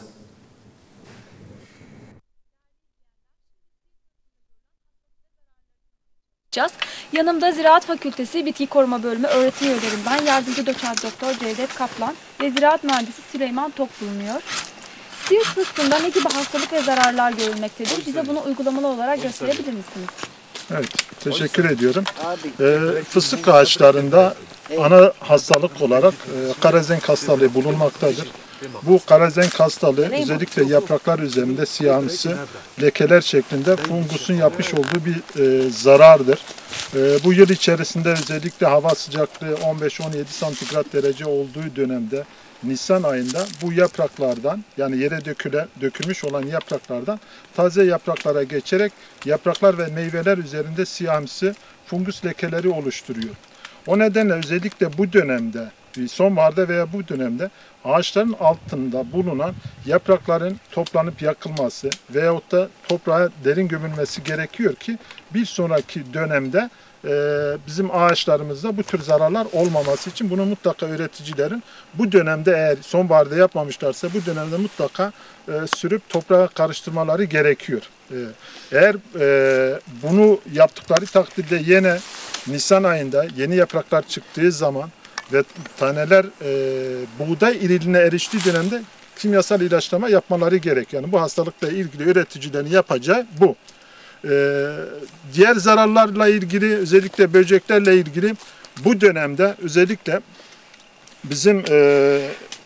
Yanımda Ziraat Fakültesi Bitki Koruma Bölümü öğretim üyelerinden yardımcı doçent doktor Cevdet Kaplan ve Ziraat Mühendisi Süleyman Tok bulunuyor. Siirt fıstığında ne gibi hastalık ve zararlar görülmektedir? Bize bunu uygulamalı olarak gösterebilir misiniz? Evet, teşekkür ediyorum. Ee, fıstık ağaçlarında ana hastalık olarak e, karazenk hastalığı bulunmaktadır. Bu karazenk hastalığı özellikle yapraklar üzerinde siyahımsı lekeler şeklinde fungusun yapmış olduğu bir e, zarardır. E, bu yıl içerisinde özellikle hava sıcaklığı on beş on yedi santigrat derece olduğu dönemde Nisan ayında bu yapraklardan, yani yere döküle, dökülmüş olan yapraklardan taze yapraklara geçerek yapraklar ve meyveler üzerinde siyahımsı fungus lekeleri oluşturuyor. O nedenle özellikle bu dönemde, sonbaharda veya bu dönemde ağaçların altında bulunan yaprakların toplanıp yakılması veyahut da toprağa derin gömülmesi gerekiyor ki bir sonraki dönemde e, bizim ağaçlarımızda bu tür zararlar olmaması için bunu mutlaka üreticilerin bu dönemde, eğer sonbaharda yapmamışlarsa bu dönemde mutlaka e, sürüp toprağa karıştırmaları gerekiyor. E, eğer e, bunu yaptıkları takdirde yine Nisan ayında yeni yapraklar çıktığı zaman ve taneler e, buğday iriliğine eriştiği dönemde kimyasal ilaçlama yapmaları gerek. Yani bu hastalıkla ilgili üreticilerin yapacağı bu. E, diğer zararlarla ilgili, özellikle böceklerle ilgili bu dönemde özellikle bizim e,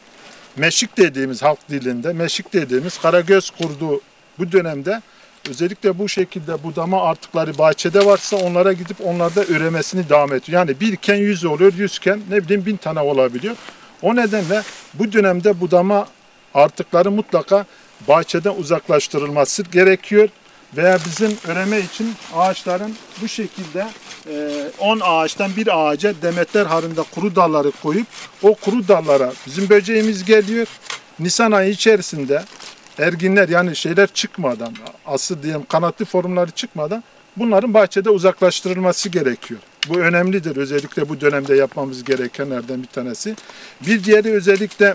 meşik dediğimiz, halk dilinde meşik dediğimiz karagöz kurdu bu dönemde özellikle bu şekilde budama artıkları bahçede varsa onlara gidip onlarda üremesini devam ediyor. Yani birken yüz oluyor, yüzken ne bileyim bin tane olabiliyor. O nedenle bu dönemde budama artıkları mutlaka bahçeden uzaklaştırılması gerekiyor. Veya bizim üreme için ağaçların bu şekilde on ağaçtan bir ağaca demetler halinde kuru dalları koyup o kuru dallara bizim böceğimiz geliyor. Nisan ayı içerisinde erginler, yani şeyler çıkmadan, asıl diyelim kanatlı formları çıkmadan bunların bahçede uzaklaştırılması gerekiyor. Bu önemlidir. Özellikle bu dönemde yapmamız gerekenlerden bir tanesi. Bir diğeri özellikle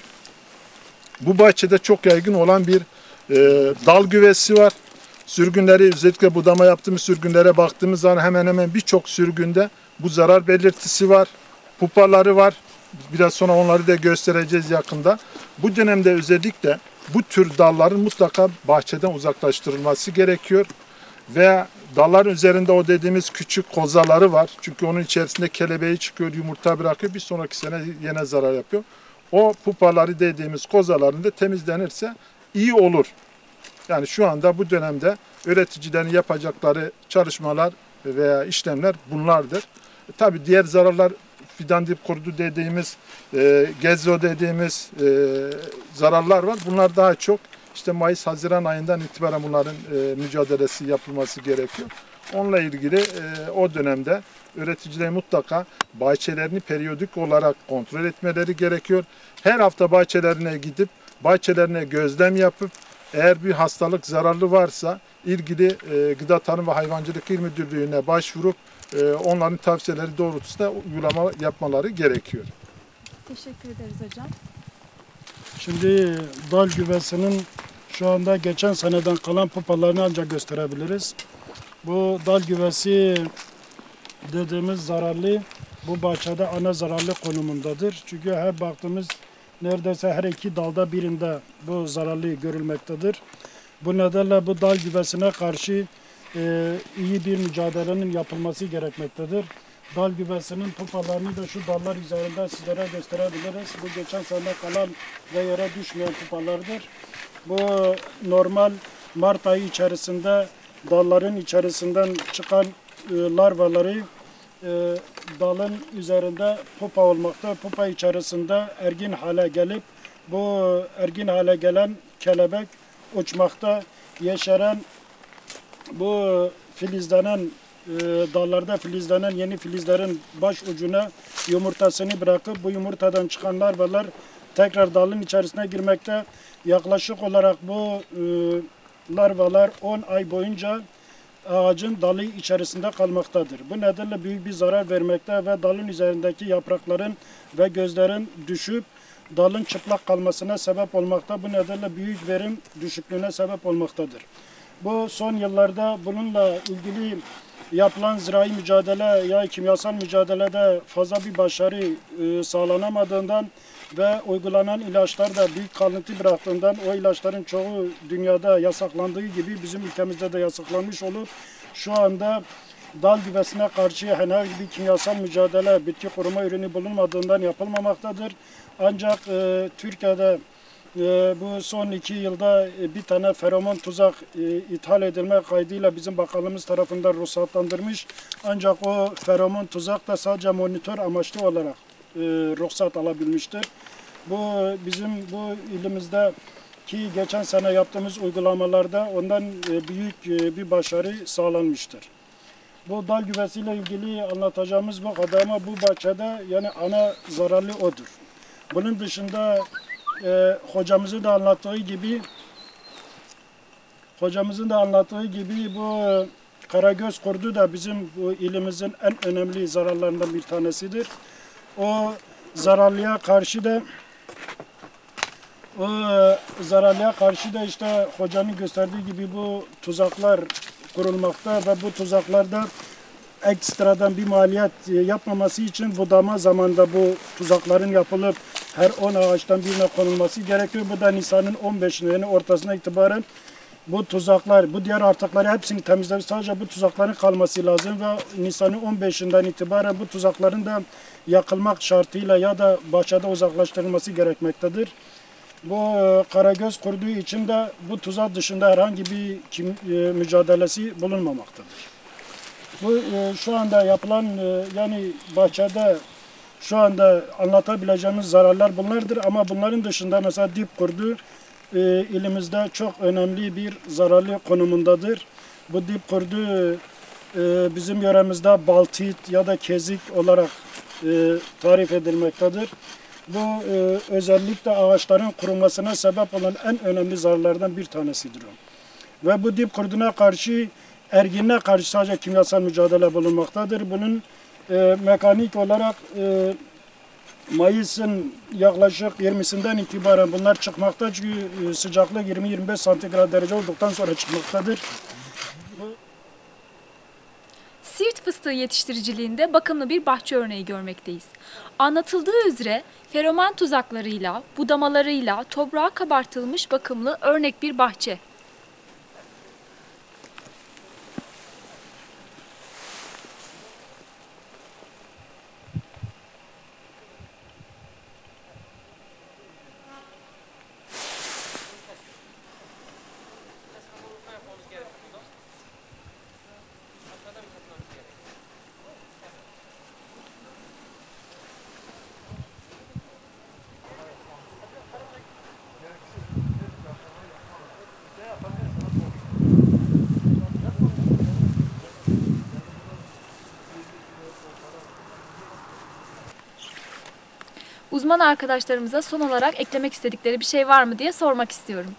bu bahçede çok yaygın olan bir e, dal güvesi var. Sürgünleri, özellikle budama yaptığımız sürgünlere baktığımız zaman hemen hemen birçok sürgünde bu zarar belirtisi var. Pupaları var. Biraz sonra onları da göstereceğiz yakında. Bu dönemde özellikle bu tür dalların mutlaka bahçeden uzaklaştırılması gerekiyor. Ve dalların üzerinde o dediğimiz küçük kozaları var. Çünkü onun içerisinde kelebeği çıkıyor, yumurta bırakıyor. Bir sonraki sene yine zarar yapıyor. O pupaları dediğimiz kozaların da temizlenirse iyi olur. Yani şu anda bu dönemde üreticilerin yapacakları çalışmalar veya işlemler bunlardır. E, tabii diğer zararlar, fidan dip kurdu dediğimiz, e, gezo dediğimiz e, zararlar var. Bunlar daha çok işte Mayıs-Haziran ayından itibaren bunların e, mücadelesi yapılması gerekiyor. Onunla ilgili e, o dönemde üreticilerin mutlaka bahçelerini periyodik olarak kontrol etmeleri gerekiyor. Her hafta bahçelerine gidip bahçelerine gözlem yapıp eğer bir hastalık zararlı varsa ilgili e, Gıda Tarım ve Hayvancılık İl Müdürlüğü'ne başvurup e, onların tavsiyeleri doğrultusunda uygulama yapmaları gerekiyor. Teşekkür ederiz hocam. Şimdi dal güvesinin şu anda geçen seneden kalan pupalarını ancak gösterebiliriz. Bu dal güvesi dediğimiz zararlı, bu bahçede ana zararlı konumundadır. Çünkü her baktığımız neredeyse her iki dalda birinde bu zararlı görülmektedir. Bu nedenle bu dal güvesine karşı e, iyi bir mücadelenin yapılması gerekmektedir. Dal güvesinin pupalarını da şu dallar üzerinde sizlere gösterebiliriz. Bu geçen sene kalan ve yere düşmeyen pupalardır. Bu normal Mart ayı içerisinde dalların içerisinden çıkan e, larvaları e, dalın üzerinde pupa olmakta. Pupa içerisinde ergin hale gelip bu ergin hale gelen kelebek uçmakta. Yeşeren bu filizlenen e, dallarda filizlenen yeni filizlerin baş ucuna yumurtasını bırakıp bu yumurtadan çıkan larvalar tekrar dalın içerisine girmekte. Yaklaşık olarak bu e, larvalar on ay boyunca ağacın dalı içerisinde kalmaktadır. Bu nedenle büyük bir zarar vermekte ve dalın üzerindeki yaprakların ve gözlerin düşüp dalın çıplak kalmasına sebep olmakta. Bu nedenle büyük verim düşüklüğüne sebep olmaktadır. Bu son yıllarda bununla ilgili yapılan zirai mücadele ya kimyasal mücadelede fazla bir başarı e, sağlanamadığından ve uygulanan ilaçlar da büyük kalıntı bıraktığından o ilaçların çoğu dünyada yasaklandığı gibi bizim ülkemizde de yasaklanmış olup şu anda dal güvesine karşı herhangi bir kimyasal mücadele bitki koruma ürünü bulunmadığından yapılmamaktadır. Ancak e, Türkiye'de e, bu son iki yılda e, bir tane feromon tuzak e, ithal edilme kaydıyla bizim bakanlığımız tarafından ruhsatlandırmış. Ancak o feromon tuzak da sadece monitör amaçlı olarak e, ruhsat alabilmiştir. Bu bizim bu ilimizde ki geçen sene yaptığımız uygulamalarda ondan büyük bir başarı sağlanmıştır. Bu dal güvesiyle ilgili anlatacağımız bu kadar ama bu bahçede yani ana zararlı odur. Bunun dışında e, hocamızın da anlattığı gibi hocamızın da anlattığı gibi bu karagöz kurdu da bizim bu ilimizin en önemli zararlarından bir tanesidir. O zararlıya karşı da o zararlıya karşı da işte hocanın gösterdiği gibi bu tuzaklar kurulmakta ve bu tuzaklarda ekstradan bir maliyet yapmaması için budama zamanında bu tuzakların yapılıp her on ağaçtan birine konulması gerekiyor. Bu da Nisan'ın on beşine yani ortasına itibaren bu tuzaklar, bu diğer artıkları hepsini temizleyip sadece bu tuzakların kalması lazım ve Nisan'ın on beşinden itibaren bu tuzakların da yakılmak şartıyla ya da bahçede uzaklaştırılması gerekmektedir. Bu e, karagöz kurduğu için de bu tuzak dışında herhangi bir kim, e, mücadelesi bulunmamaktadır. Bu e, şu anda yapılan e, yani bahçede şu anda anlatabileceğimiz zararlar bunlardır ama bunların dışında mesela dip kurdu e, ilimizde çok önemli bir zararlı konumundadır. Bu dip kurdu e, bizim yöremizde baltit ya da kezik olarak e, tarif edilmektedir. Bu e, özellikle ağaçların kurumasına sebep olan en önemli zararlardan bir tanesidir o. Ve bu dip kurduna karşı, erginliğe karşı sadece kimyasal mücadele bulunmaktadır. Bunun e, mekanik olarak e, Mayıs'ın yaklaşık yirmisinden itibaren bunlar çıkmakta çünkü e, sıcaklık yirmi yirmi beş santigrat derece olduktan sonra çıkmaktadır. Siirt fıstığı yetiştiriciliğinde bakımlı bir bahçe örneği görmekteyiz. Anlatıldığı üzere feromen tuzaklarıyla, budamalarıyla toprağa kabartılmış bakımlı örnek bir bahçe. Uzman arkadaşlarımıza son olarak eklemek istedikleri bir şey var mı diye sormak istiyorum.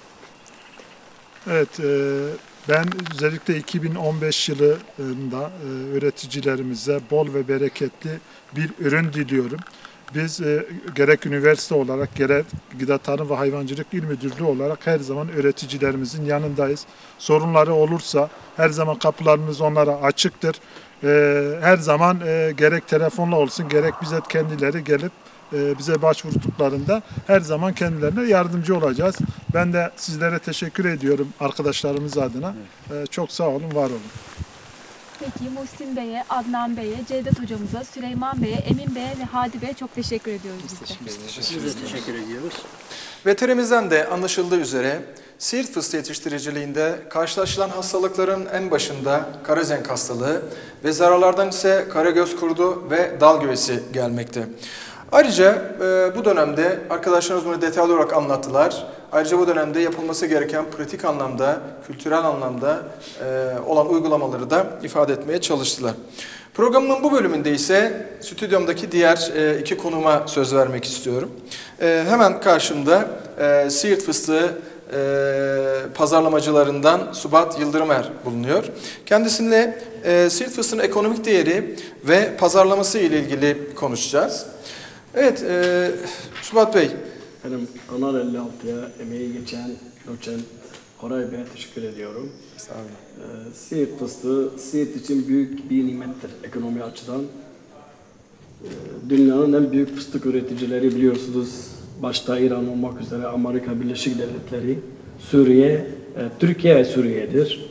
Evet, e, ben özellikle iki bin on beş yılında e, üreticilerimize bol ve bereketli bir ürün diliyorum. Biz e, gerek üniversite olarak gerek Gıda Tarım ve Hayvancılık İl Müdürlüğü olarak her zaman üreticilerimizin yanındayız. Sorunları olursa her zaman kapılarımız onlara açıktır. E, her zaman e, gerek telefonla olsun gerek bizzat kendileri gelip e, bize başvurduklarında her zaman kendilerine yardımcı olacağız. Ben de sizlere teşekkür ediyorum arkadaşlarımız adına. E, çok sağ olun, var olun. Peki Muhsin Bey'e, Adnan Bey'e, Cevdet Hocamıza, Süleyman Bey'e, Emin Bey'e ve Hadi Bey'e çok teşekkür ediyoruz biz de. Biz de teşekkür ediyoruz. Veterimizden de anlaşıldığı üzere Siirt fıstığı yetiştiriciliğinde karşılaşılan hastalıkların en başında karazenk hastalığı ve zararlardan ise karagöz kurdu ve dal güvesi gelmekte. Ayrıca e, bu dönemde arkadaşlarımız bunu detaylı olarak anlattılar. Ayrıca bu dönemde yapılması gereken pratik anlamda, kültürel anlamda e, olan uygulamaları da ifade etmeye çalıştılar. Programın bu bölümünde ise stüdyomdaki diğer e, iki konuma söz vermek istiyorum. E, hemen karşımda e, Siirt fıstığı e, pazarlamacılarından Subat Yıldırımer bulunuyor. Kendisiyle e, Siirt fıstığının ekonomik değeri ve pazarlaması ile ilgili konuşacağız. Evet, e, Subat Bey. Benim Kanal elli altıya emeği geçen Doçent Koray Bey'e teşekkür ediyorum. Sağ olun. Ee, Siirt fıstığı, Siirt için büyük bir nimettir ekonomi açıdan. Ee, dünyanın en büyük fıstık üreticileri biliyorsunuz. Başta İran olmak üzere Amerika Birleşik Devletleri, Suriye, e, Türkiye ve Suriye'dir.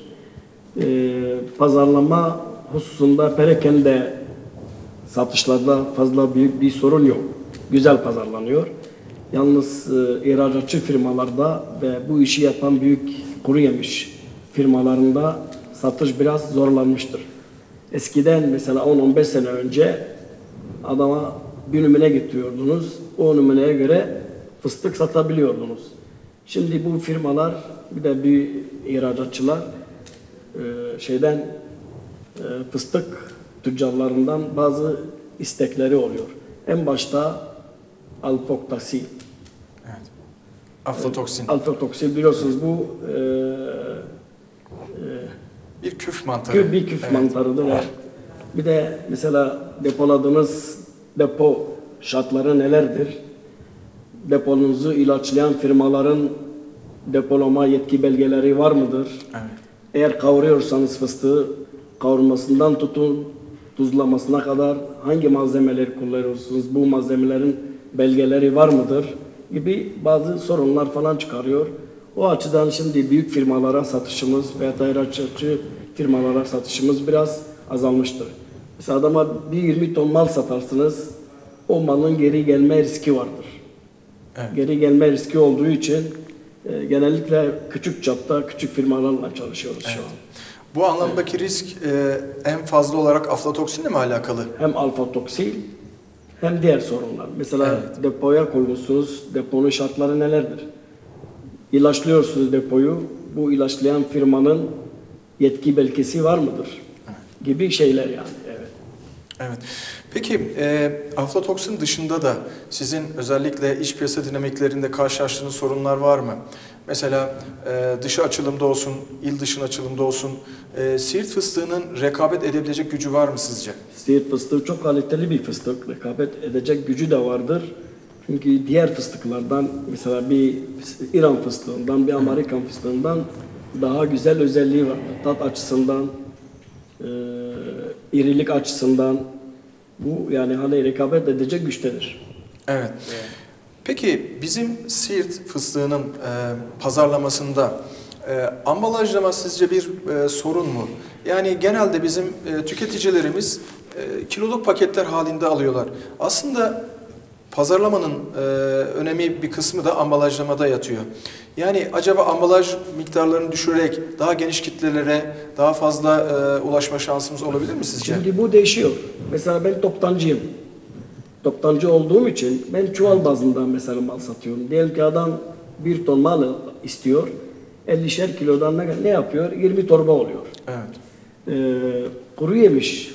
Ee, pazarlama hususunda perakende satışlarda fazla büyük bir sorun yok. Güzel pazarlanıyor. Yalnız e, ihracatçı firmalarda ve bu işi yapan büyük kuru yemiş firmalarında satış biraz zorlanmıştır. Eskiden mesela on on beş sene önce adama bir numune getiriyordunuz. O numuneye göre fıstık satabiliyordunuz. Şimdi bu firmalar bir de bir ihracatçılar e, şeyden e, fıstık tüccarlarından bazı istekleri oluyor. En başta alfoktasi. Evet. Aflatoksin. Alfoktoksin biliyorsunuz bu e, e, Bir küf mantarı. Kü- bir küf Evet. mantarıdır. Evet. Bir de mesela depoladığınız depo şartları nelerdir? Deponuzu ilaçlayan firmaların depolama yetki belgeleri var mıdır? Evet. Eğer kavuruyorsanız fıstığı kavurmasından tutun tuzlamasına kadar hangi malzemeleri kullanıyorsunuz? Bu malzemelerin belgeleri var mıdır? Gibi bazı sorunlar falan çıkarıyor. O açıdan şimdi büyük firmalara satışımız veya ihracatçı firmalara satışımız biraz azalmıştır. Mesela adama bir yirmi ton mal satarsınız, o malın geri gelme riski vardır. Evet. Geri gelme riski olduğu için e, genellikle küçük çapta küçük firmalarla çalışıyoruz şu an. Bu anlamdaki risk e, en fazla olarak aflatoksinle mi alakalı? Hem alfa toksil hem diğer sorunlar. Mesela depoya koymuşsunuz, deponun şartları nelerdir? İlaçlıyorsunuz depoyu, bu ilaçlayan firmanın yetki belgesi var mıdır? Gibi şeyler yani. Evet. Evet. Peki e, aflatoksin dışında da sizin özellikle iç piyasa dinamiklerinde karşılaştığınız sorunlar var mı? Mesela e, dışı açılımda olsun, il dışına açılımda olsun, e, Siirt fıstığının rekabet edebilecek gücü var mı sizce? Siirt fıstığı çok kaliteli bir fıstık. Rekabet edecek gücü de vardır. Çünkü diğer fıstıklardan mesela bir İran fıstığından, bir Amerikan fıstığından daha güzel özelliği var. Tat açısından, e, irilik açısından bu yani hani rekabet edecek güçtedir. Evet. Peki bizim Siirt fıstığının e, pazarlamasında e, ambalajlama sizce bir e, sorun mu? Yani genelde bizim e, tüketicilerimiz e, kiloluk paketler halinde alıyorlar. Aslında pazarlamanın e, önemli bir kısmı da ambalajlamada yatıyor. Yani acaba ambalaj miktarlarını düşürerek daha geniş kitlelere daha fazla e, ulaşma şansımız olabilir mi sizce? Şimdi bu değişiyor. Mesela ben toptancıyım. Toptancı olduğum için ben çuval bazında mesela mal satıyorum. Diyelim ki adam bir ton mal istiyor. ellişer kilodan ne, ne yapıyor? yirmi torba oluyor. Evet. Ee, kuru yemiş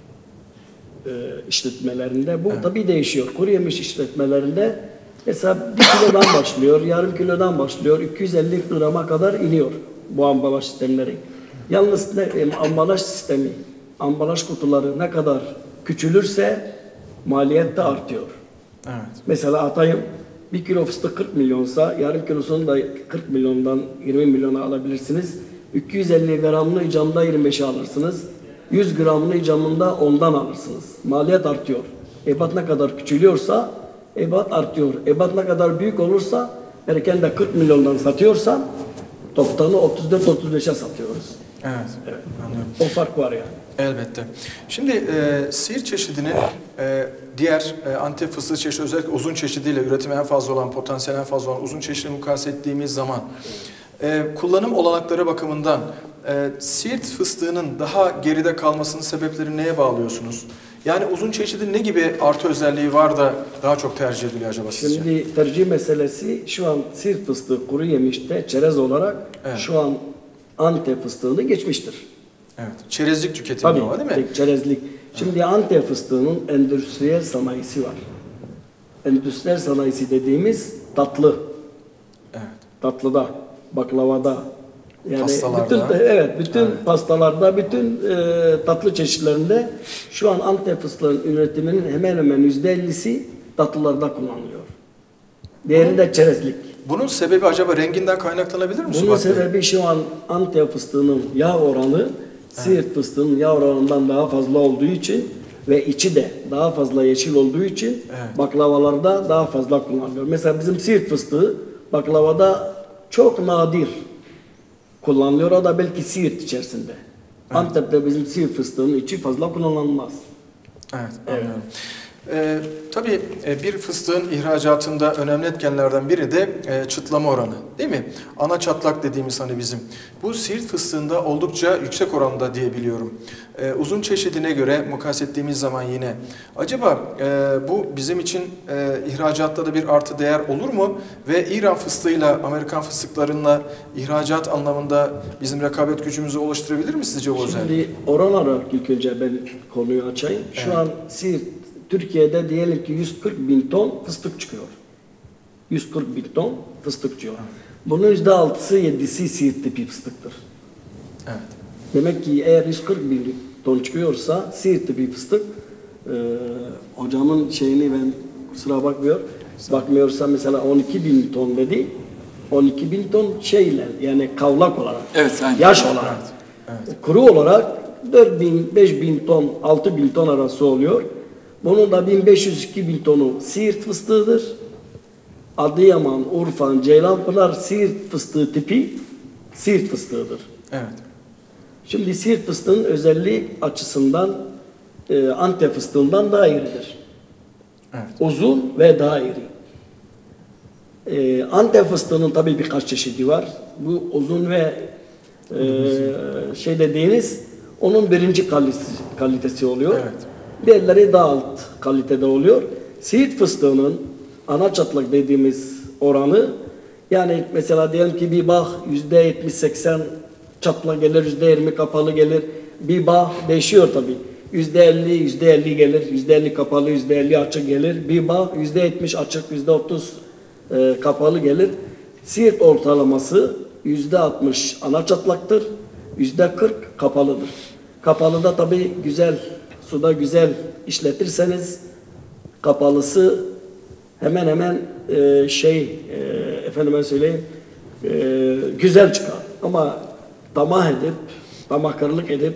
e, işletmelerinde bu Evet. tabii değişiyor. Kuru yemiş işletmelerinde mesela bir kilodan başlıyor, yarım kilodan başlıyor, iki yüz elli grama kadar iniyor bu ambalaj sistemleri. Yalnız ne, e, ambalaj sistemi, ambalaj kutuları ne kadar küçülürse maliyet de artıyor. Evet. Mesela atayım bir kilo fıstık kırk milyonsa yarım kilosunu da kırk milyondan yirmi milyona alabilirsiniz. iki yüz elli gramını camda yirmi beşe alırsınız. yüz gramını camında ondan alırsınız. Maliyet artıyor. Ebat ne kadar küçülüyorsa ebat artıyor. Ebat ne kadar büyük olursa erken de kırk milyondan satıyorsan toptanı otuz dört otuz beşe satıyoruz. Evet. Evet. Anlıyorum. O fark var yani. Elbette. Şimdi e, Siirt çeşidinin e, diğer e, Antep fıstığı çeşidi özellikle uzun çeşidiyle üretimi en fazla olan, potansiyeli en fazla olan uzun çeşidini mukayese ettiğimiz zaman e, kullanım olanakları bakımından e, Siirt fıstığının daha geride kalmasının sebepleri neye bağlıyorsunuz? Yani uzun çeşidin ne gibi artı özelliği var da daha çok tercih ediliyor acaba sizce? Şimdi tercih meselesi şu an Siirt fıstığı kuru yemişte çerez olarak Evet. şu an Antep fıstığını geçmiştir. Evet. Çerezlik tüketimi var değil mi? tek çerezlik. Şimdi Antep fıstığının endüstriyel sanayisi var. Endüstriyel sanayisi dediğimiz tatlı. Evet. Tatlıda, baklavada. Yani Pastalarda. bütün evet bütün Evet. pastalarda, bütün e, tatlı çeşitlerinde şu an Antep fıstığının üretiminin hemen hemen yüzde ellisi tatlılarda kullanılıyor. Diğeri de çerezlik. Bunun sebebi acaba renginden kaynaklanabilir mi Bunun Subat Bey? sebebi şu an Antep fıstığının yağ oranı Siirt fıstığının yağ oranından daha fazla olduğu için ve içi de daha fazla yeşil olduğu için Evet. baklavalarda daha fazla kullanılıyor. Mesela bizim Siirt fıstığı baklavada çok nadir kullanılıyor. O da belki Siirt içerisinde. Antep'te bizim Siirt fıstığının içi fazla kullanılmaz. Evet, anlıyorum. Ee, tabii e, bir fıstığın ihracatında önemli etkenlerden biri de e, çıtlama oranı, değil mi? Ana çatlak dediğimiz hani bizim. Bu Siirt fıstığında oldukça yüksek oranda diye biliyorum. E, uzun çeşidine göre mukas ettiğimiz zaman yine. Acaba e, bu bizim için e, ihracatta da bir artı değer olur mu? Ve İran fıstığıyla Amerikan fıstıklarıyla ihracat anlamında bizim rekabet gücümüzü oluşturabilir mi sizce bu özellik? Şimdi oran olarak ilk önce ben konuyu açayım. Şu Evet. an Siirt, Türkiye'de diyelim ki yüz kırk bin ton fıstık çıkıyor. yüz kırk bin ton fıstık çıkıyor. Bunun yüzde altısı yedisi Siirt tipi fıstıktır. Evet. Demek ki eğer yüz kırk bin ton çıkıyorsa Siirt tipi fıstık, e, hocamın şeyini ben kusura bakmıyor. Bakmıyorsa mesela on iki bin ton dedi. on iki bin ton şeyle yani kavlak olarak, Evet, aynen. yaş olarak, Evet. kuru olarak dört bin, beş bin ton, altı bin ton arası oluyor. Bunun da bin beş yüz iki bin tonu Siirt fıstığıdır. Adıyaman, Urfa, Ceylanpınar Siirt fıstığı tipi Siirt fıstığıdır. Evet. Şimdi Siirt fıstığının özelliği açısından e, Antep fıstığından daha iridir. Evet. Uzun ve daha iri. E, Antep fıstığının tabii birkaç çeşidi var. Bu uzun ve e, şey dediğiniz onun birinci kalitesi, kalitesi oluyor. Evet. Diğerleri daha alt kalitede oluyor. Siirt fıstığının ana çatlak dediğimiz oranı yani mesela diyelim ki bir bağ yüzde yetmiş seksen çatlak gelir, yüzde yirmi kapalı gelir. Bir bağ değişiyor tabii. Yüzde elli, yüzde elli gelir, yüzde elli kapalı, yüzde elli açık gelir. Bir bağ yüzde yetmiş açık, yüzde otuz e, kapalı gelir. Siirt ortalaması yüzde altmış ana çatlaktır, yüzde kırk kapalıdır. Kapalıda tabii güzel, suda güzel işletirseniz kapalısı hemen hemen e, şey, e, efendime söyleyeyim, e, güzel çıkar. Ama tamah edip, tamahkarlık edip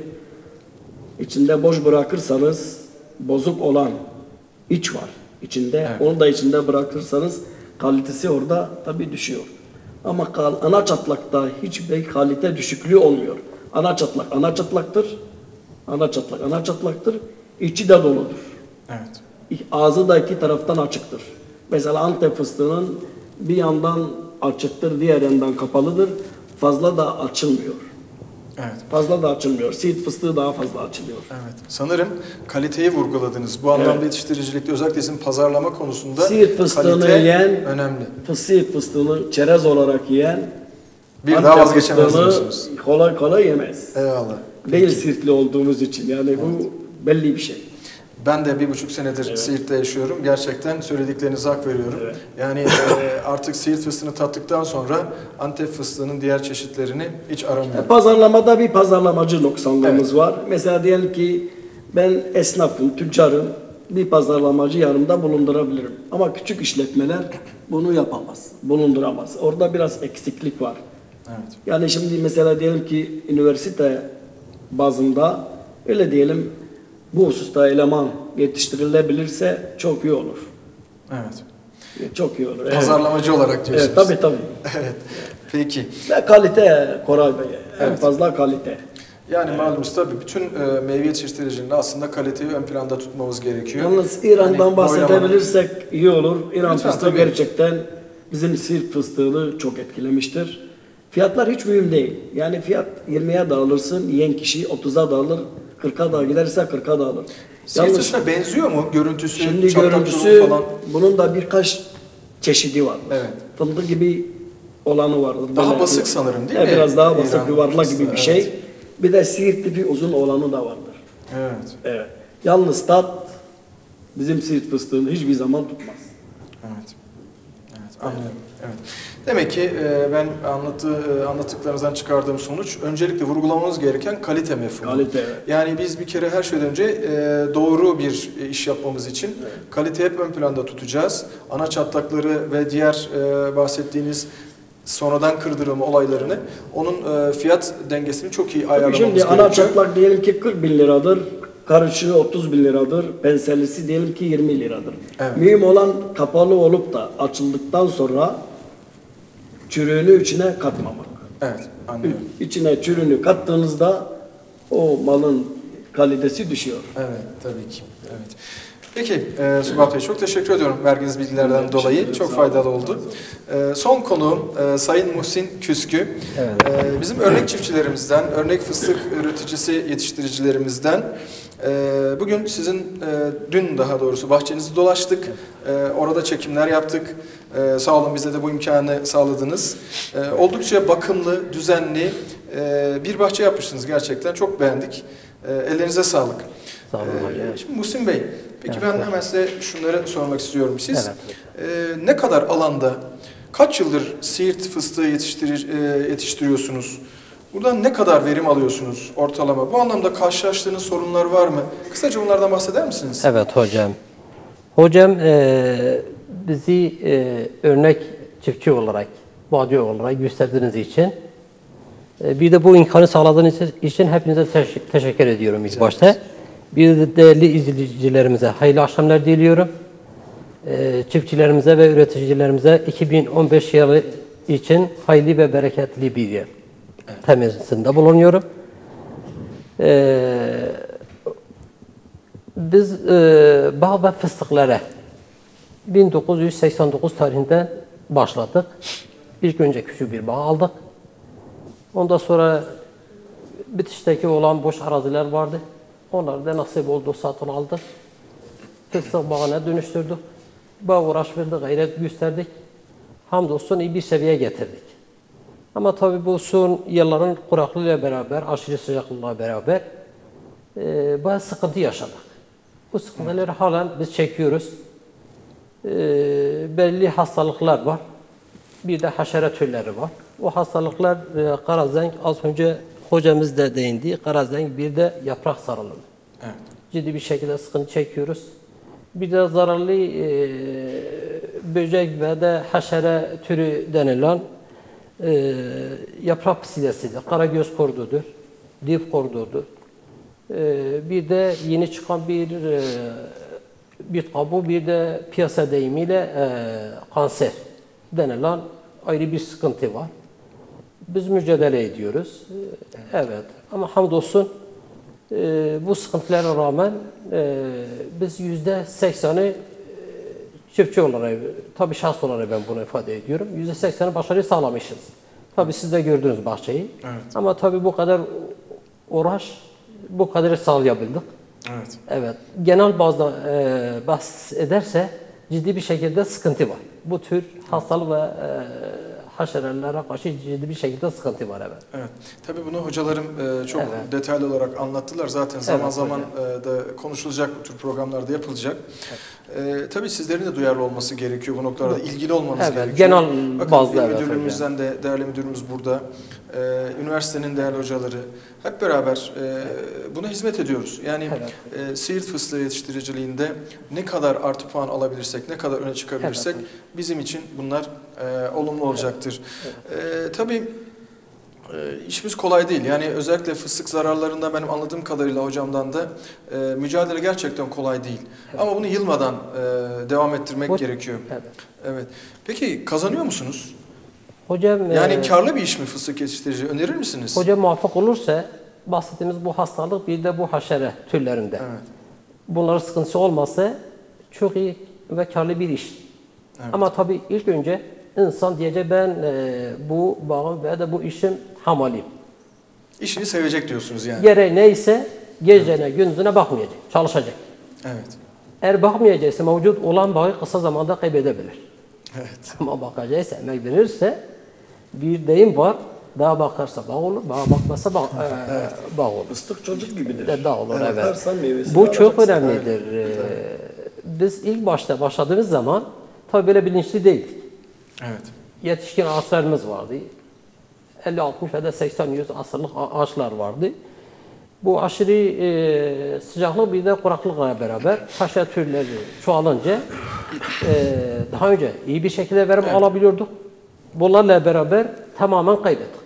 içinde boş bırakırsanız bozuk olan iç var içinde. Evet. Onu da içinde bırakırsanız kalitesi orada tabii düşüyor. Ama kal- ana çatlakta hiçbir kalite düşüklüğü olmuyor. Ana çatlak ana çatlaktır. Ana çatlak ana çatlaktır. İçi de doludur. Evet. Ağzı da iki taraftan açıktır. Mesela Antep fıstığının bir yandan açıktır, diğer yandan kapalıdır. Fazla da açılmıyor. Evet. Fazla da açılmıyor. Siirt fıstığı daha fazla açılıyor. Evet. Sanırım kaliteyi vurguladınız. Bu anlamda Evet. yetiştiricilikte özellikle sizin pazarlama konusunda Siirt fıstığını kalite yiyen, önemli. Siirt fıstığını çerez olarak yiyen Bir Antep daha vazgeçemez fıstığını diyorsunuz. kolay kolay yemez. Eyvallah. Değil Siirtli olduğumuz için. Yani bu belli bir şey. Ben de bir buçuk senedir Evet. Siirt'te yaşıyorum. Gerçekten söylediklerinize hak veriyorum. Evet. Yani e, artık Siirt fıstığını tattıktan sonra Antep fıstığının diğer çeşitlerini hiç aramıyorum. Pazarlamada bir pazarlamacı noksanlığımız Evet. var. Mesela diyelim ki ben esnafım, tüccarım. Bir pazarlamacı yanımda bulundurabilirim. Ama küçük işletmeler bunu yapamaz, bulunduramaz. Orada biraz eksiklik var. Evet. Yani şimdi mesela diyelim ki üniversite bazında öyle diyelim bu hususta eleman yetiştirilebilirse çok iyi olur. Evet. Çok iyi olur. Evet. Pazarlamacı olarak diyorsunuz. Evet, tabii tabii. Evet. Peki. Ve kalite Koray Bey. En Evet. fazla kalite. Yani malumunuz tabii bütün e, meyve yetiştiriciliğinde aslında kaliteyi ön planda tutmamız gerekiyor. Yalnız İran'dan Yani bahsedebilirsek iyi olur. İran Lütfen, fıstığı tabii. gerçekten bizim Siirt fıstığını çok etkilemiştir. Fiyatlar hiç mühim değil. Yani fiyat yirmiye dağılırsın, yiyen kişi otuza dağılır, kırka da giderse kırka dağılır. Siirt Yalnız fıstığına benziyor mu? Görüntüsü, şimdi çatlak görüntüsü durumu falan. bunun da birkaç çeşidi var. Evet. Fındık gibi olanı vardır. Daha Böyle- basık sanırım değil Evet, mi? Biraz daha basık, İran yuvarlak fıstığı, gibi bir evet. şey. Bir de Siirt tipi uzun olanı da vardır. Evet. Evet. Yalnız tat bizim Siirt fıstığını hiçbir zaman tutmaz. Evet. Evet, anlıyorum. Evet. Demek ki e, ben anlattığı e, anlattıklarınızdan çıkardığım sonuç öncelikle vurgulamamız gereken kalite mefhumu. Kalite, evet. Yani biz bir kere her şeyden önce e, doğru bir iş yapmamız için kalite hep ön planda tutacağız. Ana çatlakları ve diğer e, bahsettiğiniz sonradan kırdırılma olaylarını, onun e, fiyat dengesini çok iyi ayarlamamız Şimdi gerekiyor. ana çatlak diyelim ki kırk bin liradır. Karışığı otuz bin liradır. Pensellisi diyelim ki yirmi liradır. Evet. Mühim olan kapalı olup da açıldıktan sonra çürüğünü içine katmamak. Evet, anlıyorum. İçine çürüğünü kattığınızda o malın kalitesi düşüyor. Evet, tabii ki. Evet. Peki e, Subat Bey, çok teşekkür ediyorum verdiğiniz bilgilerden Evet, dolayı. Çok faydalı oldu. E, son konuğum e, Sayın Muhsin Küskü. Evet. E, bizim örnek çiftçilerimizden, örnek fıstık üreticisi yetiştiricilerimizden. E, bugün sizin, e, dün daha doğrusu bahçenizi dolaştık. E, orada çekimler yaptık. E, sağ olun, bize de bu imkanı sağladınız. E, oldukça bakımlı, düzenli e, bir bahçe yapmışsınız gerçekten. Çok beğendik. E, ellerinize sağlık. Sağ olun hocam. Ee, Şimdi Muhsin Bey, peki Evet, ben hemen size şunları sormak istiyorum. Siz Evet. e, ne kadar alanda, kaç yıldır Siirt fıstığı yetiştirir, e, yetiştiriyorsunuz? Buradan ne kadar verim alıyorsunuz ortalama? Bu anlamda karşılaştığınız sorunlar var mı? Kısaca bunlardan bahseder misiniz? Evet hocam. Hocam e, bizi e, örnek çiftçi olarak, bağcı olarak gösterdiğiniz için e, bir de bu imkanı sağladığınız için hepinize teş- teşekkür ediyorum ilk başta. Bir de değerli izleyicilerimize hayırlı akşamlar diliyorum. E, çiftçilerimize ve üreticilerimize iki bin on beş yılı için hayırlı ve bereketli bir yıl temennisinde bulunuyorum. E, Biz e, bağ ve fıstıklara bin dokuz yüz seksen dokuz tarihinde başladık. İlk önce küçük bir bağ aldık. Ondan sonra bitişteki olan boş araziler vardı. Onları da nasip oldu satın aldık. Fıstık bağına dönüştürdük. Bağ uğraş verdik, gayret gösterdik. Hamdolsun iyi bir seviyeye getirdik. Ama tabii bu son yılların kuraklığıyla beraber, aşırı sıcaklıkla beraber e, bazı sıkıntı yaşadık. Bu sıkıntıları halen biz çekiyoruz. E, belli hastalıklar var. Bir de haşere türleri var. O hastalıklar e, karazenk, az önce hocamız da değindi. Karazenk, bir de yaprak sarılığı. Evet. Ciddi bir şekilde sıkıntı çekiyoruz. Bir de zararlı e, böcek ve de haşere türü denilen e, yaprak psidesidir. Karagöz kurdudur, dif kurdudur. E, bir de yeni çıkan bir e, bir kabuğu, bir de piyasa deyimiyle e, kanser denilen ayrı bir sıkıntı var. Biz mücadele ediyoruz. Evet. Ama hamdolsun e, bu sıkıntılara rağmen e, biz yüzde sekseni çiftçi olarak, tabii şahs olarak ben bunu ifade ediyorum. Yüzde sekseni başarıyı sağlamışız. Tabii siz de gördünüz bahçeyi. Evet. Ama tabii bu kadar uğraş, bu kadarı sağlayabildik. Evet. Evet. Genel bazda e, bahsederse ciddi bir şekilde sıkıntı var. Bu tür hastalık ve e, haşerelere karşı ciddi bir şekilde sıkıntı var, evet. Evet. Tabii bunu hocalarım e, çok Evet. detaylı olarak anlattılar. Zaten zaman Evet, zaman hocam. e, da konuşulacak, bu tür programlarda yapılacak. E, tabii sizlerin de duyarlı olması gerekiyor bu noktalarda. İlgili olmanız Evet, gerekiyor. genel Bakın, bazda il evet müdürlüğümüzden de değerli müdürümüz burada. E, üniversitenin değerli hocaları. Hep beraber e, buna hizmet ediyoruz. Yani Evet. e, Siirt fıstığı yetiştiriciliğinde ne kadar artı puan alabilirsek, ne kadar öne çıkabilirsek Evet. bizim için bunlar e, olumlu olacaktır. E, tabii e, işimiz kolay değil. Yani özellikle fıstık zararlarında benim anladığım kadarıyla hocamdan da e, mücadele gerçekten kolay değil. Ama bunu yılmadan e, devam ettirmek Bu- gerekiyor. Evet. Evet. Peki kazanıyor musunuz? Hocam, Yani e, karlı bir iş mi fıstık yetiştirici? Önerir misiniz? hoca muvaffak olursa bahsettiğimiz bu hastalık, bir de bu haşere türlerinde. Evet. Bunların sıkıntısı olmazsa çok iyi ve karlı bir iş. Evet. Ama tabii ilk önce insan diyecek ben e, bu bağım ve de bu işim hamaliyim. İşini sevecek diyorsunuz yani. Gereği neyse gecene gündüzüne bakmayacak, çalışacak. Evet. Eğer bakmayacaksa mevcut olan bağı kısa zamanda kaybedebilir. Evet. Ama bakacaksa, emek verirse bir deyim var. Dağa bakarsa bağ olur, bağa bakmazsa bağ, e, bağ olur. Fıstık çocuk gibidir. De dağ olur, evet. Bakarsan meyvesini Bu çok alacaksın. önemlidir. Ee, Biz ilk başta başladığımız zaman tabii böyle bilinçli değildik. Evet. Yetişkin ağaçlarımız vardı. elli altmış ya da seksen yüz asırlık a- ağaçlar vardı. Bu aşırı e, sıcaklık bir de kuraklıkla beraber taşa türleri çoğalınca e, daha önce iyi bir şekilde verim Evet. alabiliyorduk. Bunlarla beraber tamamen kaybettik.